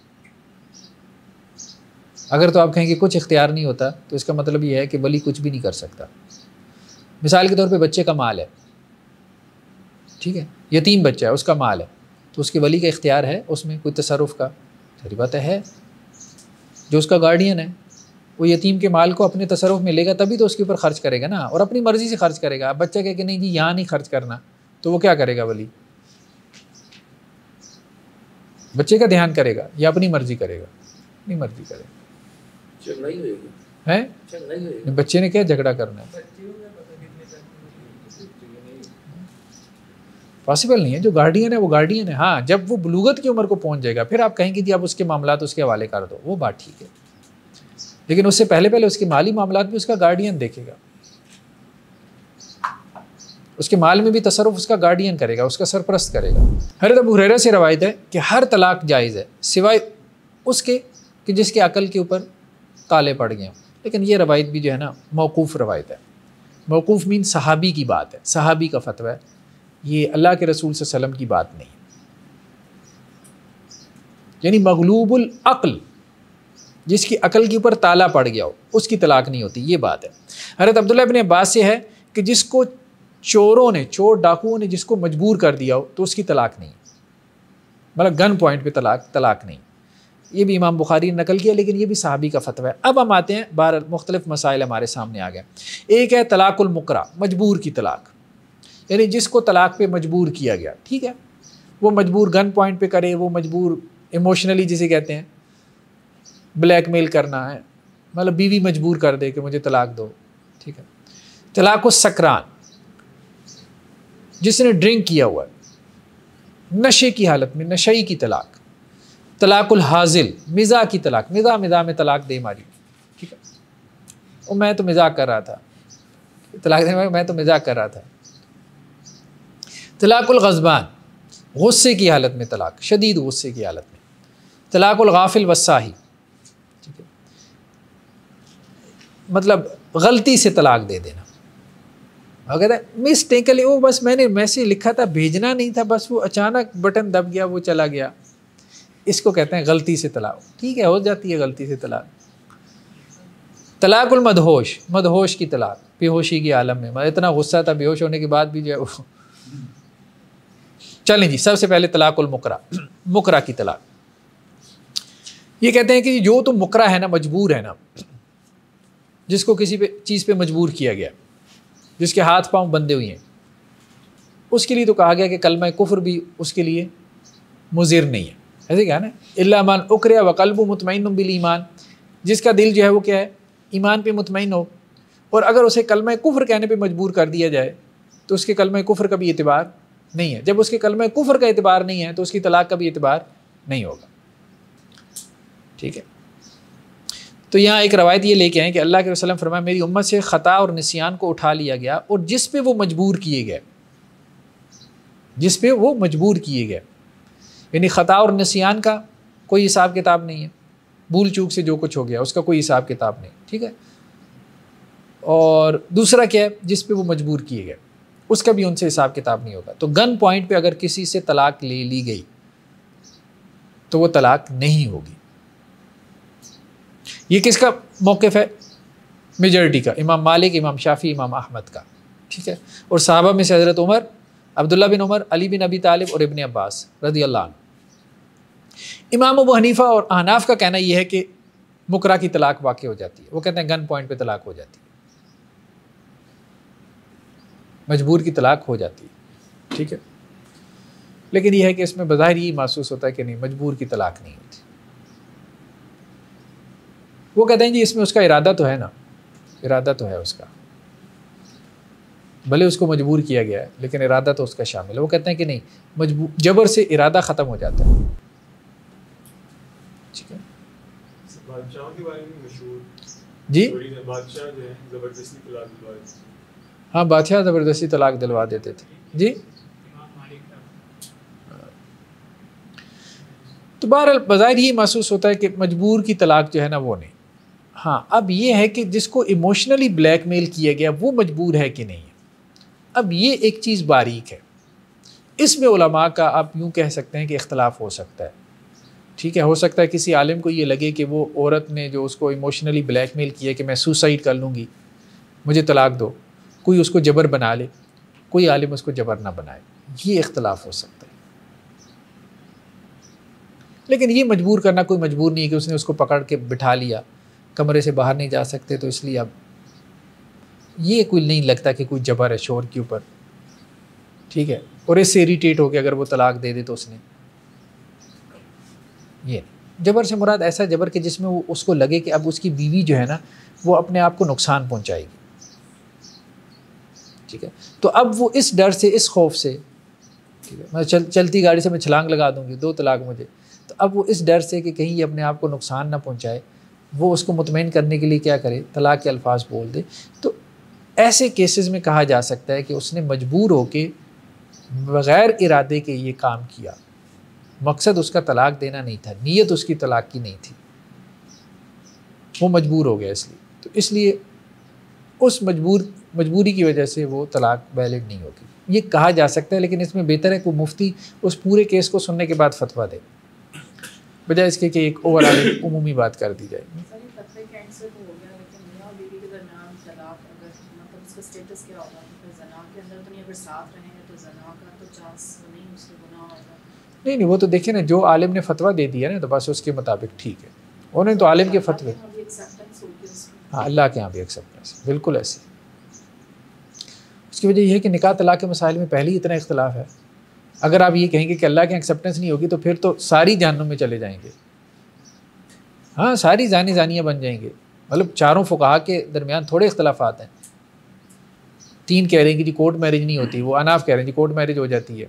اگر تو آپ کہیں کہ کچھ اختیار نہیں ہوتا تو اس کا مطلب یہ ہے کہ ولی کچھ بھی نہیں کر سکتا. مثال کے طور پہ بچے کا مال ہے، ٹھیک ہے، یتیم بچہ ہے، اس کا مال ہے، تو اس کے ولی کا اختیار ہے اس میں کوئی تصرف کا؟ صحیح بات ہے. جو اس کا گارڈین ہے وہ یتیم کے مال کو اپنے تصرف میں لے گا تبھی تو اس کے اوپر خرچ کرے گا نا، اور اپنی مرضی سے خرچ کرے گا. اب بچہ کہے کہ نہیں جی یہاں نہیں خرچ کرنا، تو وہ کیا کرے گا؟ ولی بچے کا دھیان کرے گا یا اپنی مرضی کرے گا؟ اپنی مرضی کرے گا. ہے بچے نے کیا جھگڑا کرنا ہے؟ پاسبل نہیں ہے. جو گارڈین ہے وہ گارڈین ہے. ہاں جب وہ بلوغت کی عمر کو پہنچ جائے گا پھر آپ کہیں گے جی اب اس کے معاملات اس کے حوالے کر دو، وہ بات ٹھیک ہے، لیکن اس سے پہلے پہلے اس کے مالی معاملات بھی اس کا گارڈین دیکھے گا، اس کے مال میں بھی تصرف اس کا گارڈین کرے گا، اس کا سرپرست کرے گا. حضرت ابو ہریرہ سے روایت ہے کہ ہر طلاق جائز ہے سوائے اس کے کہ جس کے عقل کے اوپر کالے پڑ گئے ہوں. لیکن یہ روایت بھی جو ہے نا موقوف روایت ہے. موقوف مین صحابی کی بات ہے، صحابی کا فتویٰ ہے، یہ اللہ کے رسول صلی اللہ علیہ وسلم کی بات نہیں. یعنی مغلوب العقل، جس کی عقل کے اوپر تالا پڑ گیا ہو، اس کی طلاق نہیں ہوتی، یہ بات ہے. حضرت عبداللہ ابن عباس سے ہے کہ جس کو چوروں نے چور ڈاکوؤں نے جس کو مجبور کر دیا ہو تو اس کی طلاق نہیں، مطلب گن پوائنٹ پہ طلاق طلاق نہیں. یہ بھی امام بخاری نے نقل کیا، لیکن یہ بھی صحابی کا فتویٰ ہے. اب ہم آتے ہیں، بہر مختلف مسائل ہمارے سامنے آ گئے. ایک ہے طلاق المکرہ، مجبور کی طلاق، یعنی جس کو طلاق پہ مجبور کیا گیا. ٹھیک ہے، وہ مجبور گن پوائنٹ پہ کرے، وہ مجبور ایموشنلی جسے کہتے ہیں بلیک میل کرنا ہے، مطلب بیوی مجبور کر دے کہ مجھے طلاق دو. ٹھیک ہے. طلاق السکران، جس نے ڈرنک کیا ہوا ہے، نشے کی حالت میں نشئی کی طلاق. طلاق الحاضل، مزاح کی طلاق، مزاح مزاح میں طلاق دے ماری. ٹھیک ہے، وہ میں تو مزاح کر رہا تھا، طلاق دے میں تو مزاح کر رہا تھا. طلاق الغضبان، غصے کی حالت میں طلاق، شدید غصے کی حالت میں. طلاق الغافل والساہی، ٹھیک ہے، مطلب غلطی سے طلاق دے دینا. اگر مسٹیکلی وہ بس میں نے میسیج لکھا تھا بھیجنا نہیں تھا، بس وہ اچانک بٹن دب گیا وہ چلا گیا، اس کو کہتے ہیں غلطی سے طلاق. ٹھیک ہے، ہو جاتی ہے غلطی سے طلاق. طلاق المدہوش، مدہوش کی طلاق، بے ہوشی کی عالم میں، اتنا غصہ تھا بے ہوش ہونے کے بعد بھی جو ہے وہ. چلیں جی، سب سے پہلے طلاق المکرہ، مکرہ کی طلاق. یہ کہتے ہیں کہ جو تو مکرہ ہے نا، مجبور ہے نا، جس کو کسی پہ چیز پہ مجبور کیا گیا، جس کے ہاتھ پاؤں بندھے ہوئے ہیں، اس کے لیے تو کہا گیا کہ کلمہ کفر بھی اس کے لیے مضر نہیں ہے. ایسے کہا نا، الا من اکرہ وقلبہ مطمئن بالایمان، جس کا دل جو ہے وہ کیا ہے، ایمان پہ مطمئن ہو. اور اگر اسے کلمہ کفر کہنے پہ مجبور کر دیا جائے تو اس کے کلمہ کفر کا بھی اعتبار نہیں ہے. جب اس کے کلمہ کفر کا اعتبار نہیں ہے تو اس کی طلاق کا بھی اعتبار نہیں ہوگا. ٹھیک ہے، تو یہاں ایک روایت یہ لے کے آئیں کہ اللہ کے رسول فرمایا میری امت سے خطا اور نسیان کو اٹھا لیا گیا، اور جس پہ وہ مجبور کیے گئے، جس پہ وہ مجبور کیے گئے، یعنی خطا اور نسیان کا کوئی حساب کتاب نہیں ہے، بھول چوک سے جو کچھ ہو گیا اس کا کوئی حساب کتاب نہیں. ٹھیک ہے، اور دوسرا کیا ہے، جس پہ وہ مجبور کیے گئے اس کا بھی ان سے حساب کتاب نہیں ہوگا. تو گن پوائنٹ پہ اگر کسی سے طلاق لے لی گئی تو وہ طلاق نہیں ہوگی. یہ کس کا موقف ہے؟ میجورٹی کا، امام مالک، امام شافعی، امام احمد کا. ٹھیک ہے، اور صحابہ میں سے حضرت عمر، عبداللہ بن عمر، علی بن ابی طالب اور ابن عباس رضی اللہ عنہ. امام ابو حنیفہ اور احناف کا کہنا یہ ہے کہ مکرہ کی طلاق واقع ہو جاتی ہے. وہ کہتے ہیں گن پوائنٹ پہ طلاق ہو جاتی ہے، مجبور کی طلاق ہو جاتی ہے. ٹھیک ہے، لیکن یہ ہے کہ اس میں بظاہر یہ محسوس ہوتا ہے کہ نہیں، مجبور کی طلاق نہیں ہوتی. وہ کہتے ہیں جی اس میں اس کا ارادہ تو ہے نا، ارادہ تو ہے اس کا، بھلے اس کو مجبور کیا گیا ہے لیکن ارادہ تو اس کا شامل ہے. وہ کہتے ہیں کہ نہیں، مجبور جبر سے ارادہ ختم ہو جاتا ہے. ٹھیک ہے، بادشاہوں کے بارے میں مشہور جی، بادشاہ جو ہے زبردستی طلاق دلوائے. ہاں، بادشاہ زبردستی طلاق دلوا دیتے تھے. جی، تو بہرحال بظاہر یہ محسوس ہوتا ہے کہ مجبور کی طلاق جو ہے نا وہ نہیں. ہاں، اب یہ ہے کہ جس کو ایموشنلی بلیک میل کیا گیا وہ مجبور ہے کہ نہیں. اب یہ ایک چیز باریک ہے، اس میں علماء کا آپ یوں کہہ سکتے ہیں کہ اختلاف ہو سکتا ہے. ٹھیک ہے، ہو سکتا ہے کسی عالم کو یہ لگے کہ وہ عورت نے جو اس کو ایموشنلی بلیک میل کیا کہ میں سوسائڈ کر لوں گی، مجھے طلاق دو، کوئی اس کو جبر بنا لے، کوئی عالم اس کو جبر نہ بنائے. یہ اختلاف ہو سکتا ہے، لیکن یہ مجبور کرنا کوئی مجبور نہیں ہے کہ اس نے اس کو پکڑ کے بٹھا لیا، کمرے سے باہر نہیں جا سکتے تو اس لیے اب یہ کوئی نہیں لگتا کہ کوئی جبر ہے شور کے اوپر. ٹھیک ہے، اور اس سے اریٹیٹ ہو کے اگر وہ طلاق دے دے تو اس نے یہ جبر سے مراد ایسا جبر کہ جس میں وہ اس کو لگے کہ اب اس کی بیوی جو ہے نا وہ اپنے آپ کو نقصان پہنچائے گی. ٹھیک ہے، تو اب وہ اس ڈر سے، اس خوف سے، ٹھیک ہے، میں چل چلتی گاڑی سے میں چھلانگ لگا دوں گی، دو طلاق مجھے، تو اب وہ اس ڈر سے کہ کہیں یہ اپنے آپ کو نقصان نہ پہنچائے، وہ اس کو مطمئن کرنے کے لیے کیا کرے، طلاق کے الفاظ بول دے. تو ایسے کیسز میں کہا جا سکتا ہے کہ اس نے مجبور ہو کے بغیر ارادے کے یہ کام کیا، مقصد اس کا طلاق دینا نہیں تھا، نیت اس کی طلاق کی نہیں تھی، وہ مجبور ہو گیا اس لیے. تو اس لیے اس مجبور مجبوری کی وجہ سے وہ طلاق ویلڈ نہیں ہوگی، یہ کہا جا سکتا ہے. لیکن اس میں بہتر ہے کہ مفتی اس پورے کیس کو سننے کے بعد فتویٰ دے، بجائے اس کے کہ ایک اوور آل عمومی بات کر دی جائے. نہیں نہیں، وہ تو دیکھیں نا، جو عالم نے فتویٰ دے دیا نا تو بس اس کے مطابق ٹھیک ہے. انہوں نے تو عالم کے فتوے، ہاں اللہ کے یہاں بھی ایکسیپٹنس، بالکل ایسے. اس کی وجہ یہ ہے کہ نکاح طلاق کے مسائل میں پہلے ہی اتنا اختلاف ہے. اگر آپ یہ کہیں گے کہ اللہ کے ایکسیپٹنس نہیں ہوگی تو پھر تو ساری جہنم میں چلے جائیں گے. ہاں، ساری زانی زانیاں بن جائیں گے. مطلب چاروں فقہا کے درمیان تھوڑے اختلافات ہیں. تین کہہ رہے ہیں کہ جی کورٹ میرج نہیں ہوتی، وہ اناف کہہ رہے ہیں جی کورٹ میرج ہو جاتی ہے.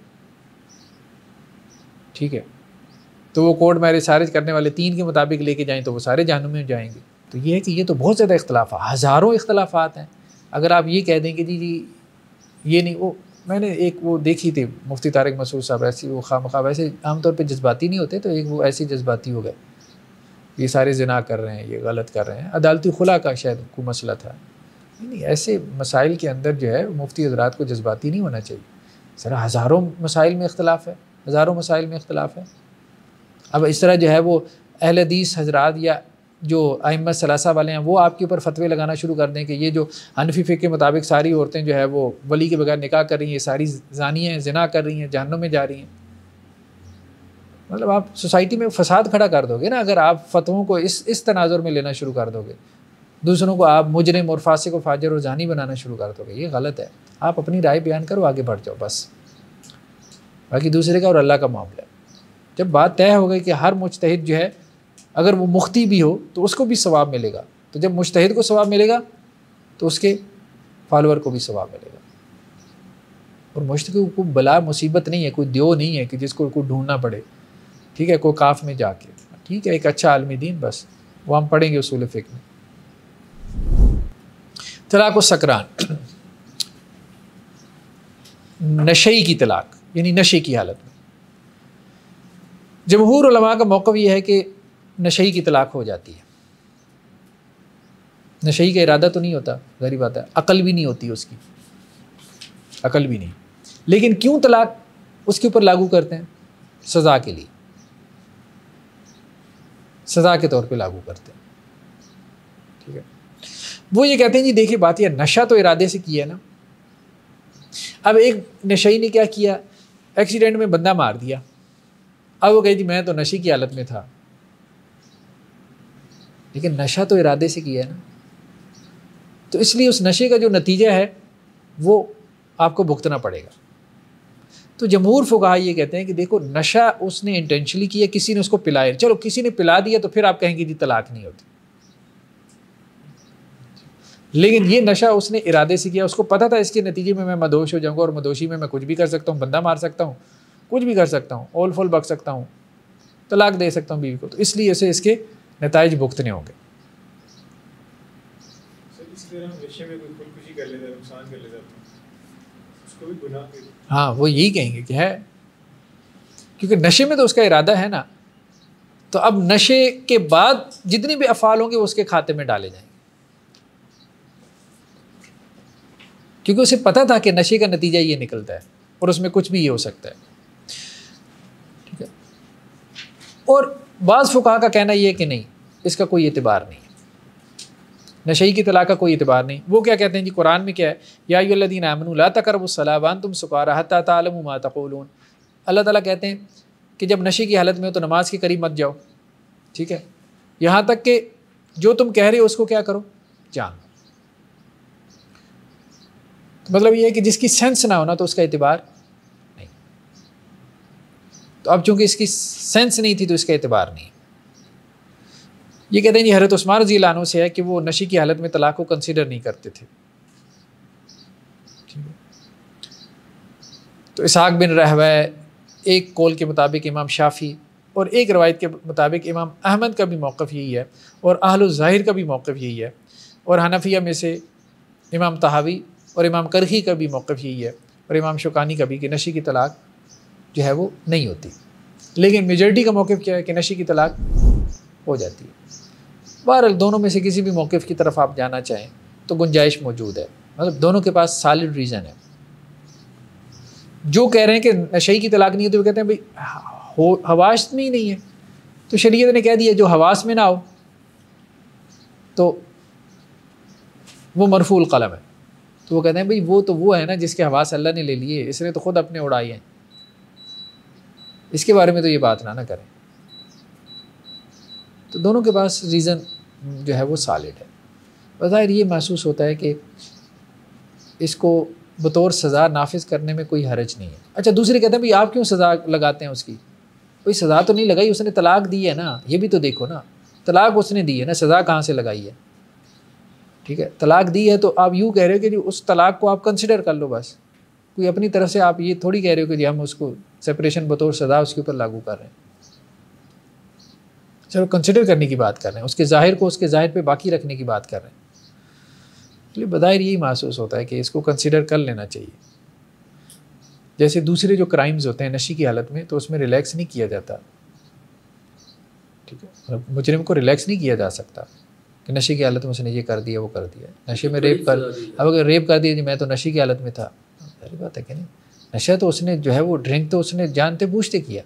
ٹھیک ہے، تو وہ کورٹ میرج خارج کرنے والے تین کے مطابق لے کے جائیں تو وہ سارے جہنم میں جائیں گے. تو یہ ہے کہ یہ تو بہت زیادہ اختلافات، ہزاروں اختلافات ہیں. اگر آپ یہ کہہ دیں کہ جی جی یہ نہیں، وہ میں نے ایک وہ دیکھی تھی مفتی طارق مسعود صاحب، ایسی وہ خواہ مخواہ ویسے عام طور پہ جذباتی نہیں ہوتے، تو ایک وہ ایسی جذباتی ہو گئے، یہ سارے زنا کر رہے ہیں، یہ غلط کر رہے ہیں، عدالتی خلا کا شاید کوئی مسئلہ تھا. نہیں، ایسے مسائل کے اندر جو ہے مفتی حضرات کو جذباتی نہیں ہونا چاہیے. ذرا ہزاروں مسائل میں اختلاف ہے، ہزاروں مسائل میں اختلاف ہے. اب اس طرح جو ہے وہ اہل حدیث حضرات یا جو ائمہ ثلاثہ والے ہیں وہ آپ کے اوپر فتوے لگانا شروع کر دیں کہ یہ جو حنفی فقہ کے مطابق ساری عورتیں جو ہے وہ ولی کے بغیر نکاح کر رہی ہیں، یہ ساری زانیہ ہیں، زنا کر رہی ہیں، جہنم میں جا رہی ہیں. مطلب آپ سوسائٹی میں فساد کھڑا کر دو گے نا اگر آپ فتووں کو اس اس تناظر میں لینا شروع کر دو گے. دوسروں کو آپ مجرم اور فاسق و فاجر اور زانی بنانا شروع کر دو گے، یہ غلط ہے. آپ اپنی رائے بیان کرو، آگے بڑھ جاؤ بس. باقی دوسرے کا اور اللہ کا معاملہ ہے. جب بات طے ہو گئی کہ ہر مجتہد جو ہے اگر وہ مختی بھی ہو تو اس کو بھی ثواب ملے گا، تو جب مجتہد کو ثواب ملے گا تو اس کے فالوور کو بھی ثواب ملے گا. اور مجتہد کو کوئی بلا مصیبت نہیں ہے، کوئی دیو نہیں ہے کہ جس کو کوئی ڈھونڈنا پڑے. ٹھیک ہے، کوئی کاف میں جا کے، ٹھیک ہے، ایک اچھا عالم دین، بس وہ ہم پڑھیں گے اصول فقہ میں. طلاق و سکران، نشئی کی طلاق یعنی نشے کی حالت میں. جمہور علماء کا موقف یہ ہے کہ نشئی کی طلاق ہو جاتی ہے. نشئی کا ارادہ تو نہیں ہوتا، ظاہری بات ہے، عقل بھی نہیں ہوتی اس کی، عقل بھی نہیں. لیکن کیوں طلاق اس کے اوپر لاگو کرتے ہیں؟ سزا کے لیے، سزا کے طور پہ لاگو کرتے ہیں. ٹھیک ہے، وہ یہ کہتے ہیں جی دیکھیے بات یہ نشہ تو ارادے سے کیا ہے نا. اب ایک نشئی نے کیا کیا، ایکسیڈنٹ میں بندہ مار دیا. اب وہ کہے جی میں تو نشے کی حالت میں تھا، لیکن نشہ تو ارادے سے کیا ہے نا، تو اس لیے اس نشے کا جو نتیجہ ہے وہ آپ کو بھگتنا پڑے گا. تو جمہور فقہا یہ کہتے ہیں کہ دیکھو نشہ اس نے انٹینشنلی کیا، کسی نے اس کو پلایا، چلو کسی نے پلا دیا تو پھر آپ کہیں گے جی طلاق نہیں ہوتی. لیکن یہ نشہ اس نے ارادے سے کیا، اس کو پتہ تھا اس کے نتیجے میں میں مدوش ہو جاؤں گا، اور مدوشی میں میں کچھ بھی کر سکتا ہوں، بندہ مار سکتا ہوں، کچھ بھی کر سکتا ہوں، اول فول بک سکتا ہوں، طلاق دے سکتا ہوں بیوی کو، تو اس لیے اسے اس کے نتائج بھگتنے ہوں گے. ہاں وہ یہی کہیں گے کہ ہے، کیونکہ نشے میں تو اس کا ارادہ ہے نا. تو اب نشے کے بعد جتنے بھی افعال ہوں گے وہ اس کے کھاتے میں ڈالے جائیں گے، کیونکہ اسے پتہ تھا کہ نشے کا نتیجہ یہ نکلتا ہے اور اس میں کچھ بھی یہ ہو سکتا ہے. ٹھیک ہے، اور بعض فقہا کا کہنا یہ ہے کہ نہیں، اس کا کوئی اعتبار نہیں ہے، نشئی کی طلاق کا کوئی اعتبار نہیں. وہ کیا کہتے ہیں جی قرآن میں کیا ہے، یا ایھا الذین آمنوا لا تقربوا الصلاۃ وانتم سکارى حتى تعلموا ما تقولون. اللہ تعالیٰ کہتے ہیں کہ جب نشے کی حالت میں ہو تو نماز کے قریب مت جاؤ. ٹھیک ہے، یہاں تک کہ جو تم کہہ رہے ہو اس کو کیا کرو، جان. مطلب یہ ہے کہ جس کی سینس نہ ہونا تو اس کا اعتبار نہیں. تو اب چونکہ اس کی سینس نہیں تھی تو اس کا اعتبار نہیں. یہ کہتے ہیں جی حضرت عثمان رضی اللہ عنہ سے ہے کہ وہ نشے کی حالت میں طلاق کو کنسیڈر نہیں کرتے تھے. تو اسحاق بن رہوہ، ایک قول کے مطابق امام شافعی، اور ایک روایت کے مطابق امام احمد کا بھی موقف یہی ہے، اور اہل الظاہر کا بھی موقف یہی ہے، اور حنفیہ میں سے امام طحاوی اور امام کرخی کا بھی موقف یہی ہے، اور امام شوکانی کا بھی، کہ نشے کی طلاق جو ہے وہ نہیں ہوتی. لیکن میجورٹی کا موقف کیا ہے کہ نشے کی طلاق ہو جاتی ہے. بہرحال دونوں میں سے کسی بھی موقف کی طرف آپ جانا چاہیں تو گنجائش موجود ہے، مطلب دونوں کے پاس سالڈ ریزن ہے. جو کہہ رہے ہیں کہ نشئی کی طلاق نہیں ہوتی وہ کہتے ہیں بھائی حواس میں ہی نہیں ہے، تو شریعت نے کہہ دیا جو حواس میں نہ ہو تو وہ مرفوع القلم ہے. تو وہ کہتے ہیں بھائی وہ تو وہ ہے نا جس کے حواس اللہ نے لے لیے، اس نے تو خود اپنے اڑائے ہیں، اس کے بارے میں تو یہ بات نہ نہ کریں. تو دونوں کے پاس ریزن جو ہے وہ سالڈ ہے. بظاہر یہ محسوس ہوتا ہے کہ اس کو بطور سزا نافذ کرنے میں کوئی حرج نہیں ہے. اچھا دوسرے کہتے ہیں بھائی آپ کیوں سزا لگاتے ہیں اس کی؟ کوئی سزا تو نہیں لگائی، اس نے طلاق دی ہے نا، یہ بھی تو دیکھو نا، طلاق اس نے دی ہے نا، سزا کہاں سے لگائی ہے؟ ٹھیک ہے، طلاق دی ہے تو آپ یوں کہہ رہے ہو کہ جی اس طلاق کو آپ کنسیڈر کر لو بس. کوئی اپنی طرف سے آپ یہ تھوڑی کہہ رہے ہو کہ جی ہم اس کو سپریشن بطور سزا اس کے اوپر لاگو کر رہے ہیں. چلو کنسیڈر کرنے کی بات کر رہے ہیں، اس کے ظاہر کو اس کے ظاہر پہ باقی رکھنے کی بات کر رہے ہیں. اس لیے بظاہر یہی محسوس ہوتا ہے کہ اس کو کنسیڈر کر لینا چاہیے. جیسے دوسرے جو کرائمز ہوتے ہیں نشے کی حالت میں تو اس میں ریلیکس نہیں کیا جاتا، ٹھیک ہے، مجرم کو ریلیکس نہیں کیا جا سکتا کہ نشے کی حالت میں اس نے یہ کر دیا وہ کر دیا، نشے میں ریپ کر، اب اگر ریپ کر دیا جی میں تو نشے کی حالت میں تھا، ظاہر بات ہے کہ نہیں، نشہ تو اس نے جو ہے وہ ڈرنک تو اس نے جانتے بوجھتے کیا۔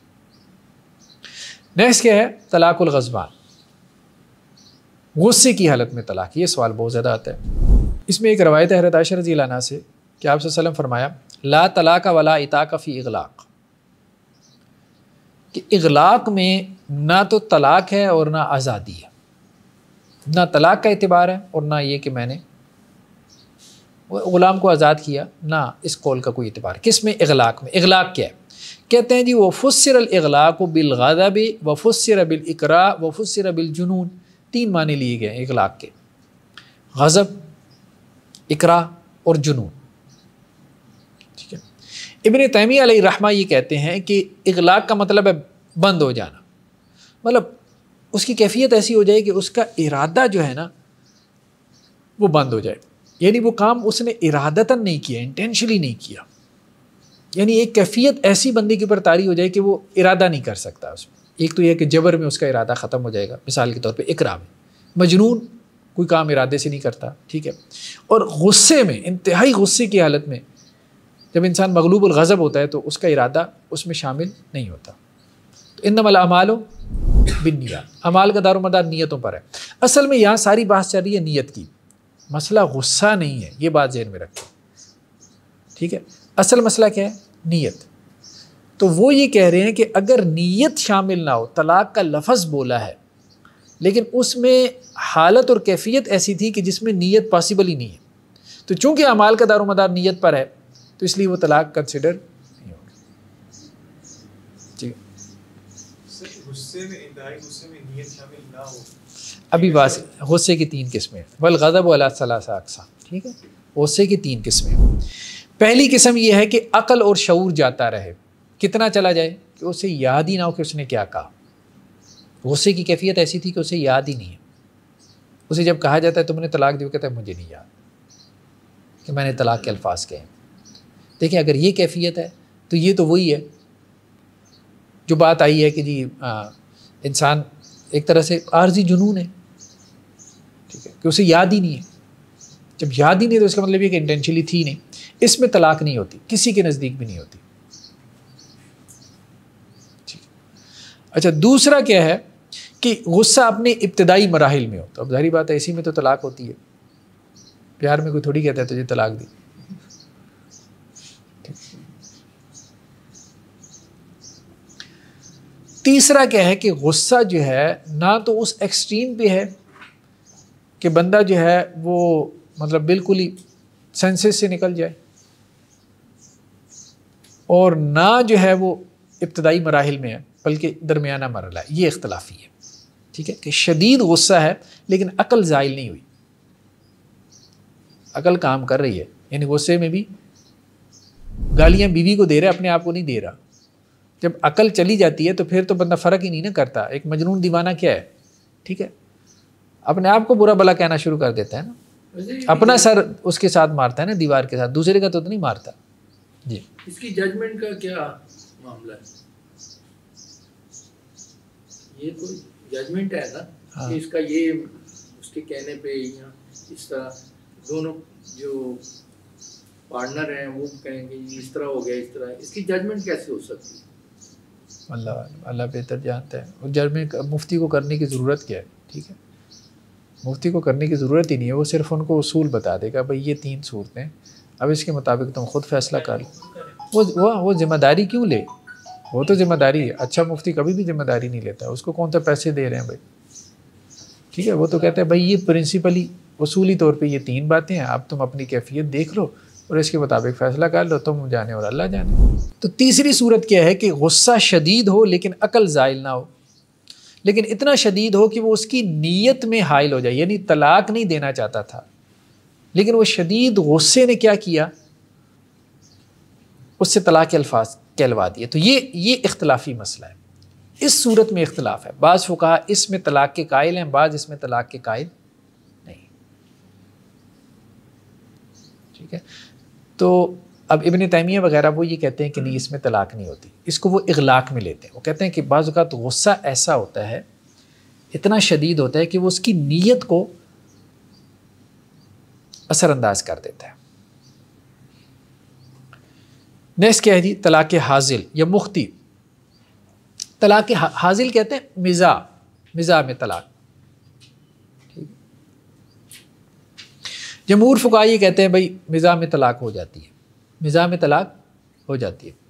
نیکسٹ کیا ہے؟ طلاق الغضبان، غصے کی حالت میں طلاق، یہ سوال بہت زیادہ آتا ہے۔ اس میں ایک روایت ہے حضرت عائشہ رضی اللہ عنہا سے کہ آپ صلی اللہ علیہ وسلم فرمایا لا طلاق ولا اطاق فی اغلاق، کہ اغلاق میں نہ تو طلاق ہے اور نہ آزادی ہے، نہ طلاق کا اعتبار ہے اور نہ یہ کہ میں نے غلام کو آزاد کیا، نہ اس قول کا کوئی اعتبار۔ کس میں؟ اغلاق میں۔ اغلاق کیا ہے؟ کہتے ہیں جی وفسر الاغلاق بالغضب وفسر بالاکراہ وفسر بالجنون، تین معنی لیے گئے ہیں اغلاق کے، غضب، اکراہ اور جنون، ٹھیک ہے۔ ابن تیمیہ علیہ رحمہ یہ کہتے ہیں کہ اغلاق کا مطلب ہے بند ہو جانا، مطلب اس کی کیفیت ایسی ہو جائے کہ اس کا ارادہ جو ہے نا وہ بند ہو جائے، یعنی وہ کام اس نے ارادتاً نہیں کیا، انٹینشلی نہیں کیا، یعنی ایک کیفیت ایسی بندے کے اوپر طاری ہو جائے کہ وہ ارادہ نہیں کر سکتا اس میں۔ ایک تو یہ کہ جبر میں اس کا ارادہ ختم ہو جائے گا، مثال کے طور پہ اکراہ میں، مجنون کوئی کام ارادے سے نہیں کرتا، ٹھیک ہے، اور غصے میں، انتہائی غصے کی حالت میں جب انسان مغلوب الغضب ہوتا ہے تو اس کا ارادہ اس میں شامل نہیں ہوتا۔ تو انما الاعمال بالنیات، اعمال کا دار و مدار نیتوں پر ہے۔ اصل میں یہاں ساری بحث چل رہی ہے نیت کی، مسئلہ غصہ نہیں ہے، یہ بات ذہن میں رکھیں، ٹھیک ہے۔ اصل مسئلہ کیا ہے؟ نیت۔ تو وہ یہ کہہ رہے ہیں کہ اگر نیت شامل نہ ہو، طلاق کا لفظ بولا ہے لیکن اس میں حالت اور کیفیت ایسی تھی کہ جس میں نیت پاسبل ہی نہیں ہے، تو چونکہ اعمال کا دار و مدار نیت پر ہے تو اس لیے وہ طلاق کنسیڈر نہیں ہوگی۔ جی غصے میں، انتہائی غصے میں نیت شامل نہ ہو، ابھی بات، غصے کی تین قسمیں، والغضب علی ثلاثہ اقسام، ٹھیک ہے، غصے کی تین قسمیں۔ پہلی قسم یہ ہے کہ عقل اور شعور جاتا رہے، کتنا چلا جائے کہ اسے یاد ہی نہ ہو کہ اس نے کیا کہا۔ غصے کی کیفیت ایسی تھی کہ اسے یاد ہی نہیں ہے، اسے جب کہا جاتا ہے تم نے طلاق دی، وہ کہتا ہے مجھے نہیں یاد کہ میں نے طلاق کے الفاظ کہے۔ دیکھیں اگر یہ کیفیت ہے تو یہ تو وہی ہے جو بات آئی ہے کہ جی آ, انسان ایک طرح سے عارضی جنون ہے، ٹھیک ہے، کہ اسے یاد ہی نہیں ہے۔ جب یاد ہی نہیں تو اس کا مطلب یہ کہ انٹینشنلی تھی نہیں، اس میں طلاق نہیں ہوتی، کسی کے نزدیک بھی نہیں ہوتی۔ ٹھیک، اچھا دوسرا کیا ہے کہ غصہ اپنے ابتدائی مراحل میں ہو، تو اب ظاہری بات ہے اسی میں تو طلاق ہوتی ہے، پیار میں کوئی تھوڑی کہتا ہے تجھے طلاق دی۔ تیسرا کیا ہے کہ غصہ جو ہے نہ تو اس ایکسٹریم پہ ہے کہ بندہ جو ہے وہ مطلب بالکل ہی سینسز سے نکل جائے، اور نہ جو ہے وہ ابتدائی مراحل میں ہے بلکہ درمیانہ مرحلہ ہے، یہ اختلافی ہے، ٹھیک ہے، کہ شدید غصہ ہے لیکن عقل زائل نہیں ہوئی، عقل کام کر رہی ہے، یعنی غصے میں بھی گالیاں بیوی کو دے رہا ہے، اپنے آپ کو نہیں دے رہا۔ جب عقل چلی جاتی ہے تو پھر تو بندہ فرق ہی نہیں نہ کرتا، ایک مجنون دیوانہ کیا ہے، ٹھیک ہے، اپنے آپ کو برا بلا کہنا شروع کر دیتا ہے نا، اپنا سر اس کے ساتھ مارتا ہے نا دیوار کے ساتھ، دوسرے کا تو نہیں مارتا۔ جی اس کی ججمنٹ کا کیا معاملہ ہے؟ یہ تو ججمنٹ ہے نا کہ اس کا یہ اس کے کہنے پہ یا اس طرح دونوں جو پارٹنر ہیں وہ کہیں گے اس طرح ہو گیا، اس طرح، اس کی ججمنٹ کیسے ہو سکتی ہے؟ اللہ اللہ بہتر جانتا ہے، اور ججمنٹ مفتی کو کرنے کی ضرورت کیا ہے، ٹھیک ہے، مفتی کو کرنے کی ضرورت ہی نہیں ہے، وہ صرف ان کو اصول بتا دے گا بھائی یہ تین صورتیں، اب اس کے مطابق تم خود فیصلہ کر لو۔ وہ وہ ذمہ داری کیوں لے؟ وہ تو ذمہ داری ہے، اچھا مفتی کبھی بھی ذمہ داری نہیں لیتا، اس کو کون سا پیسے دے رہے ہیں بھائی، ٹھیک ہے، وہ تو کہتا ہے بھائی یہ پرنسپلی اصولی طور پہ یہ تین باتیں ہیں، اب تم اپنی کیفیت دیکھ لو اور اس کے مطابق فیصلہ کر لو، تم جانے اور اللہ جانے۔ تو تیسری صورت کیا ہے کہ غصہ شدید ہو لیکن عقل زائل نہ ہو، لیکن اتنا شدید ہو کہ وہ اس کی نیت میں حائل ہو جائے، یعنی طلاق نہیں دینا چاہتا تھا لیکن وہ شدید غصے نے کیا کیا، اس سے طلاق کے الفاظ کہلوا دیے۔ تو یہ یہ اختلافی مسئلہ ہے، اس صورت میں اختلاف ہے، بعض فقہا اس میں طلاق کے قائل ہیں، بعض اس میں طلاق کے قائل نہیں، ٹھیک ہے۔ تو اب ابن تیمیہ وغیرہ وہ یہ کہتے ہیں کہ نہیں، اس میں طلاق نہیں ہوتی، اس کو وہ اغلاق میں لیتے ہیں. وہ کہتے ہیں کہ بعض اوقات غصہ ایسا ہوتا ہے، اتنا شدید ہوتا ہے کہ وہ اس کی نیت کو اثر انداز کر دیتا ہے. نیکسٹ کیا ہے جی؟ طلاق حاضل یا مختی. طلاق حاضل کہتے ہیں مزاح، مزاح میں طلاق. جمہور فقہا یہ کہتے ہیں بھائی مزاح میں طلاق ہو جاتی ہے، مزاح میں طلاق ہو جاتی ہے.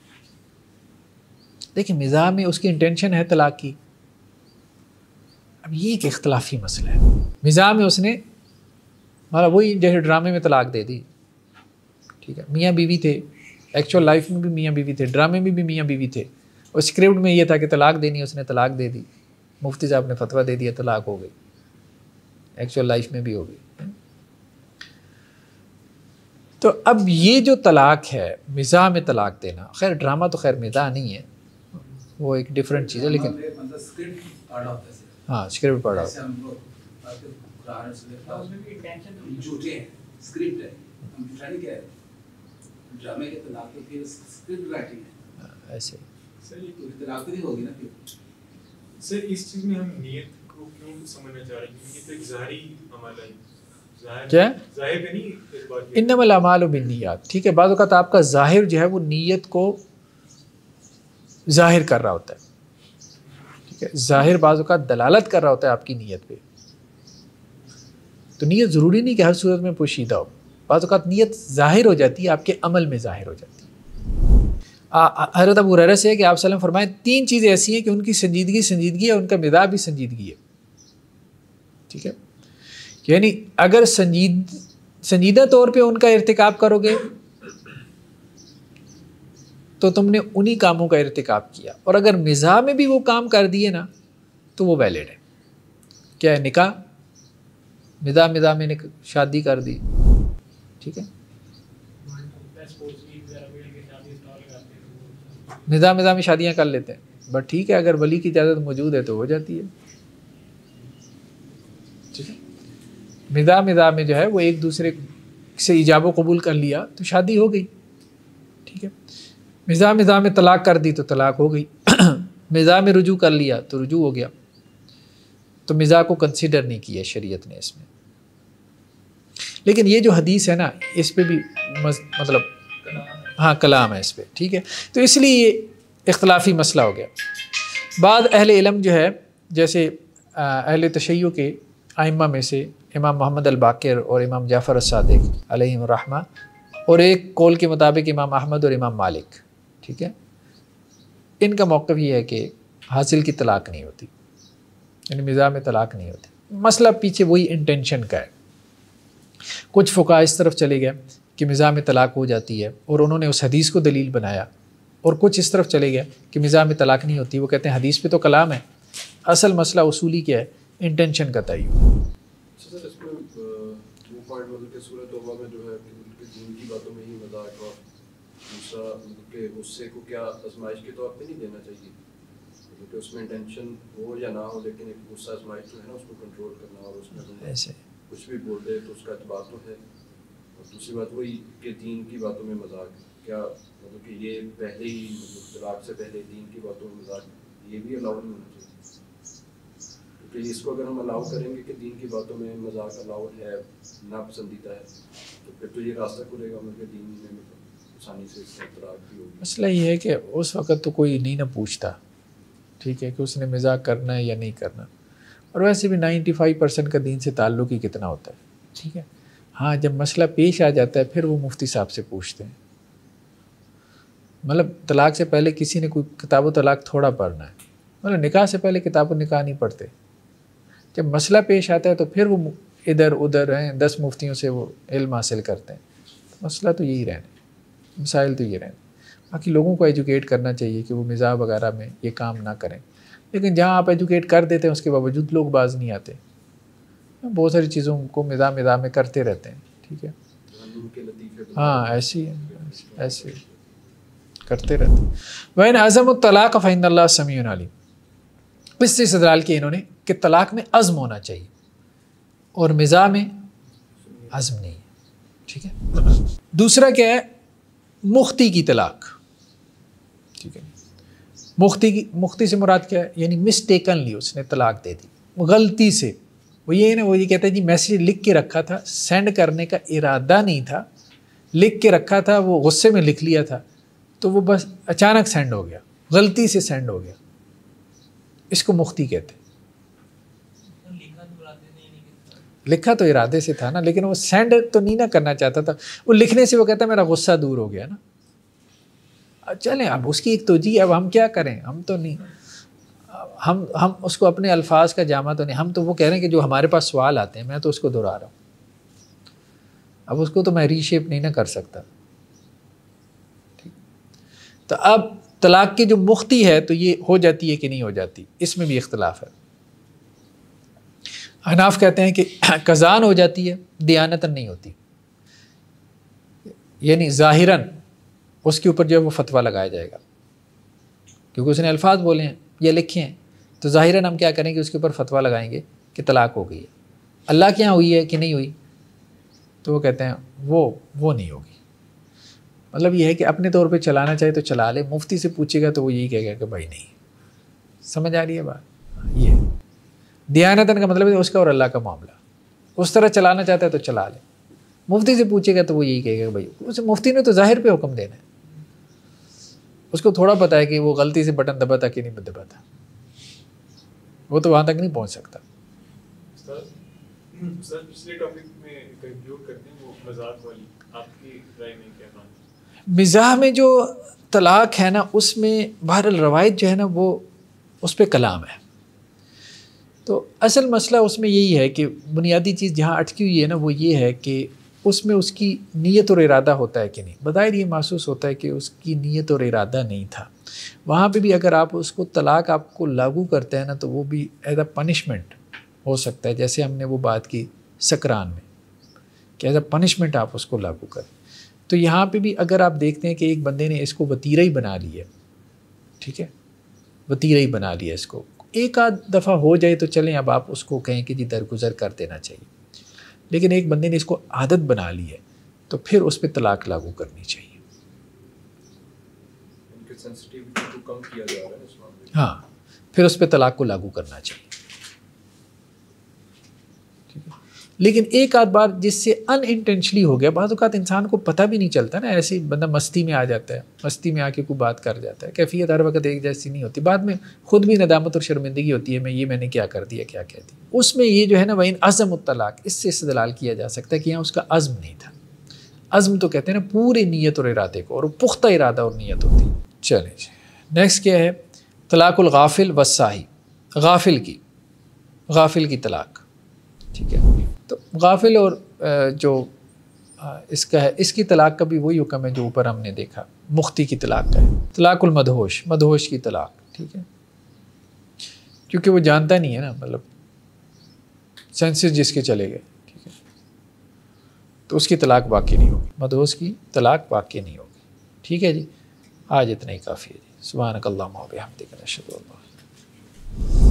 دیکھیں مزاح میں اس کی انٹینشن ہے طلاق کی. اب یہ ایک اختلافی مسئلہ ہے. مزاح میں اس نے مطلب وہی جیسے ڈرامے میں طلاق دے دی، ٹھیک ہے، میاں بیوی تھے، ایکچوئل لائف میں بھی میاں بیوی تھے، ڈرامے میں بھی میاں بیوی تھے، اور اسکرپٹ میں یہ تھا کہ طلاق دینی، اس نے طلاق دے دی، مفتی صاحب نے فتویٰ دے دیا، طلاق ہو گئی، ایکچوئل لائف میں بھی ہو گئی. تو اب یہ جو طلاق ہے مزاح میں طلاق دینا، خیر ڈرامہ تو خیر مزاح نہیں ہے، وہ ایک ڈفرینٹ چیز ہے، لیکن ہاں اسکرپٹ پڑھا ہوتا ہے. ایسے سر اس چیز میں ہم نیت کو کیوں سمجھنا چاہ رہے ہیں؟ یہ تو ایک ظاہری عمل ہے، کیا ظاہر کا نہیں اس بات کی. انما الاعمال بالنیات. ٹھیک ہے، بعض اوقات آپ کا ظاہر جو ہے وہ نیت کو ظاہر کر رہا ہوتا ہے. ٹھیک ہے، ظاہر بعض اوقات دلالت کر رہا ہوتا ہے آپ کی نیت پہ. تو نیت ضروری نہیں کہ ہر صورت میں پوشیدہ ہو، بعض اوقات نیت ظاہر ہو جاتی ہے، آپ کے عمل میں ظاہر ہو جاتی ہے. حضرت ابو ہریرہ سے ہے کہ آپ صلی اللہ علیہ وسلم فرمائے تین چیزیں ایسی ہیں کہ ان کی سنجیدگی سنجیدگی ہے، ان کا مزاح بھی سنجیدگی ہے. ٹھیک ہے، یعنی اگر سنجید سنجیدہ طور پہ ان کا ارتکاب کرو گے تو تم نے انہی کاموں کا ارتکاب کیا، اور اگر مزاح میں بھی وہ کام کر دیے نا تو وہ ویلڈ ہے. کیا ہے؟ نکاح. مزاح مزاح میں شادی کر دی. ٹھیک ہے، مزاح مزاح میں شادیاں کر لیتے ہیں، بٹ ٹھیک ہے اگر ولی کی اجازت موجود ہے تو ہو جاتی ہے. ٹھیک ہے، مزاح مزاح میں جو ہے وہ ایک دوسرے سے ایجاب و قبول کر لیا تو شادی ہو گئی. ٹھیک ہے، مزاح مزاح میں طلاق کر دی تو طلاق ہو گئی. مزاح میں رجوع کر لیا تو رجوع ہو گیا. تو مزاح کو کنسیڈر نہیں کیا شریعت نے اس میں. لیکن یہ جو حدیث ہے نا اس پہ بھی مطلب ہاں کلام ہے اس پہ. ٹھیک ہے، تو اس لیے یہ اختلافی مسئلہ ہو گیا. بعض اہل علم جو ہے جیسے اہل تشیع کے ائمہ میں سے امام محمد الباقر اور امام جعفر الصادق علیہم الرحمہ، اور ایک قول کے مطابق امام احمد اور امام مالک. ٹھیک ہے، ان کا موقف یہ ہے کہ حاصل کی طلاق نہیں ہوتی، یعنی مزاح میں طلاق نہیں ہوتی. مسئلہ پیچھے وہی انٹینشن کا ہے. کچھ فقہا اس طرف چلے گئے کہ مزاح میں طلاق ہو جاتی ہے اور انہوں نے اس حدیث کو دلیل بنایا، اور کچھ اس طرف چلے گئے کہ مزاح میں طلاق نہیں ہوتی. وہ کہتے ہیں حدیث پہ تو کلام ہے، اصل مسئلہ اصولی کیا ہے؟ انٹینشن کا تعین. سر اس میں وہ پوائنٹ مطلب کہ سورۃ توبہ میں جو ہے کہ دین کی باتوں میں ہی مذاق اور دوسرا مطلب کہ غصے کو کیا آزمائش کے طور پہ نہیں دینا چاہیے، مطلب کہ اس میں انٹینشن ہو یا نہ ہو، لیکن ایک غصہ آزمائش جو ہے نا اس کو کنٹرول کرنا، اور اس میں ایسے کچھ بھی بول دے تو اس کا اعتبار تو ہے. اور دوسری بات وہی کہ دین کی باتوں میں مذاق، کیا مطلب کہ یہ پہلے ہی مطلب طلاق سے پہلے دین کی باتوں میں مذاق یہ بھی الاؤ نہیں ہونا چاہیے؟ کیونکہ اس کو اگر ہم الاؤ کریں گے کہ دین کی باتوں میں مذاق الاؤ ہے، ناپسندیدہ ہے، تو پھر تو یہ راستہ کھلے گا مطلب کہ دین میں مطلب آسانی سے اس کا طلاق بھی ہوگی. مسئلہ یہ ہے کہ اس وقت تو کوئی نہیں نہ پوچھتا، ٹھیک ہے، کہ اس نے مذاق کرنا ہے یا نہیں کرنا. اور ویسے بھی نائنٹی فائیو پرسینٹ کا دین سے تعلق ہی کتنا ہوتا ہے. ٹھیک ہے، ہاں جب مسئلہ پیش آ جاتا ہے پھر وہ مفتی صاحب سے پوچھتے ہیں. مطلب طلاق سے پہلے کسی نے کوئی کتاب و طلاق تھوڑا پڑھنا ہے، مطلب نکاح سے پہلے کتاب و نکاح نہیں پڑھتے. جب مسئلہ پیش آتا ہے تو پھر وہ ادھر ادھر ہیں، دس مفتیوں سے وہ علم حاصل کرتے ہیں. مسئلہ تو یہی رہنا، مسائل تو یہ رہنا. باقی لوگوں کو ایجوکیٹ کرنا چاہیے کہ وہ مزاح وغیرہ میں یہ کام نہ کریں. لیکن جہاں آپ ایجوکیٹ کر دیتے ہیں اس کے باوجود لوگ باز نہیں آتے. بہت ساری چیزوں کو مزاح مزاح میں کرتے رہتے ہیں. ٹھیک ہے، ہاں ایسی ہے، ایسے کرتے رہتے ہیں. وَإِنْ عَزَمُوا الطَّلَاقَ فَإِنَّ اللَّهَ سَمِيعٌ عَلِيمٌ. اس سے استدلال کیا انہوں نے کہ طلاق میں عزم ہونا چاہیے اور مزاح میں عزم نہیں ہے. ٹھیک ہے. دوسرا کیا ہے مختی کی طلاق، ٹھیک ہے، مختی کی مختی سے مراد کیا ہے؟ یعنی مسٹیکنلی اس نے طلاق دے دی، غلطی سے. وہ یہ نا وہ یہ کہتا ہے جی میسیج لکھ کے رکھا تھا، سینڈ کرنے کا ارادہ نہیں تھا، لکھ کے رکھا تھا، وہ غصے میں لکھ لیا تھا، تو وہ بس اچانک سینڈ ہو گیا، غلطی سے سینڈ ہو گیا، اس کو مختی کہتے ہیں. لکھا تو ارادے سے تھا نا، لیکن وہ سینڈ تو نہیں نہ کرنا چاہتا تھا، وہ لکھنے سے وہ کہتا ہے میرا غصہ دور ہو گیا نا. چلیں اب اس کی ایک توجیہ، اب ہم کیا کریں، ہم تو نہیں، ہم ہم اس کو اپنے الفاظ کا جامع تو نہیں، ہم تو وہ کہہ رہے ہیں کہ جو ہمارے پاس سوال آتے ہیں میں تو اس کو دہرا رہا ہوں. اب اس کو تو میں ری شیپ نہیں نہ کر سکتا. ٹھیک، تو اب طلاق کی جو مختی ہے تو یہ ہو جاتی ہے کہ نہیں ہو جاتی، اس میں بھی اختلاف ہے. حناف کہتے ہیں کہ قضاءً ہو جاتی ہے، دیانتاً نہیں ہوتی، یعنی ظاہراً اس کے اوپر جو ہے وہ فتویٰ لگایا جائے گا، کیونکہ اس نے الفاظ بولے ہیں یا لکھے ہیں، تو ظاہراً ہم کیا کریں گے، اس کے اوپر فتویٰ لگائیں گے کہ طلاق ہو گئی ہے. اللہ کے یہاں ہوئی ہے کہ نہیں ہوئی، تو وہ کہتے ہیں وہ وہ نہیں ہوگی. مطلب یہ ہے کہ اپنے طور پہ چلانا چاہے تو چلا لے، مفتی سے پوچھے گا تو وہ یہی کہے گا کہ بھائی نہیں. سمجھ آ رہی ہے بات؟ یہ دیانتاً کا مطلب ہے اس کا اور اللہ کا معاملہ، اس طرح چلانا چاہتا ہے تو چلا لے. مفتی سے پوچھے گا تو وہ یہی کہے گا بھائی، اسے مفتی نے تو ظاہر پہ حکم دینا ہے، اس کو تھوڑا پتہ ہے کہ وہ غلطی سے بٹن دبا تھا کہ نہیں دبا تھا، وہ تو وہاں تک نہیں پہنچ سکتا. سر پچھلے ٹاپک میں کنکلوڈ کرتے ہیں وہ مذاق والی، آپ کی رائے میں کیا مانتے؟ مزاح میں جو طلاق ہے نا، اس میں بہرحال روایت جو ہے نا وہ اس پہ کلام ہے. تو اصل مسئلہ اس میں یہی ہے کہ بنیادی چیز جہاں اٹکی ہوئی ہے نا وہ یہ ہے کہ اس میں اس کی نیت اور ارادہ ہوتا ہے کہ نہیں. بظاہر یہ محسوس ہوتا ہے کہ اس کی نیت اور ارادہ نہیں تھا. وہاں پہ بھی اگر آپ اس کو طلاق آپ کو لاگو کرتے ہیں نا تو وہ بھی ایز اے پنشمنٹ ہو سکتا ہے، جیسے ہم نے وہ بات کی سکران میں کہ ایز اے پنشمنٹ آپ اس کو لاگو کریں. تو یہاں پہ بھی اگر آپ دیکھتے ہیں کہ ایک بندے نے اس کو وتیرہ ہی بنا لی ہے، ٹھیک ہے، وتیرہ ہی بنا لیا اس کو، ایک آدھ دفعہ ہو جائے تو چلیں اب آپ اس کو کہیں کہ جی درگزر کر دینا چاہیے. لیکن ایک بندے نے اس کو عادت بنا لی ہے تو پھر اس پہ طلاق لاگو کرنی چاہیے. ہاں، پھر اس پہ طلاق کو لاگو کرنا چاہیے. لیکن ایک آدھ بار جس سے ان انٹینشنلی ہو گیا، بعض اوقات انسان کو پتہ بھی نہیں چلتا نا، ایسے ہی بندہ مستی میں آ جاتا ہے، مستی میں آ کے کوئی بات کر جاتا ہے، کیفیت ہر وقت ایک جیسی نہیں ہوتی، بعد میں خود بھی ندامت اور شرمندگی ہوتی ہے میں یہ میں نے کیا کر دیا، کیا کہہ دیا. اس میں یہ جو ہے نا وہ عزم الطلاق، اس سے استدلال کیا جا سکتا ہے کہ یہاں اس کا عزم نہیں تھا. عزم تو کہتے ہیں نا پورے نیت اور ارادے کو، اور پختہ ارادہ اور نیت ہوتی ہے. چلیں جی نیکسٹ کیا ہے، طلاق الغافل والساہی، غافل کی غافل کی طلاق. ٹھیک ہے، تو غافل اور جو اس کا ہے اس کی طلاق کا بھی وہی حکم ہے جو اوپر ہم نے دیکھا مختی کی طلاق کا ہے. طلاق المدہوش، مدہوش کی طلاق. ٹھیک ہے، کیونکہ وہ جانتا نہیں ہے نا، مطلب سینسز جس کے چلے گئے، ٹھیک ہے، تو اس کی طلاق باقی نہیں ہوگی، مدہوش کی طلاق باقی نہیں ہوگی. ٹھیک ہے جی، آج اتنا ہی کافی ہے جی. سبحانک اللہم و بحمدک، نشہد ان لا الہ الا انت.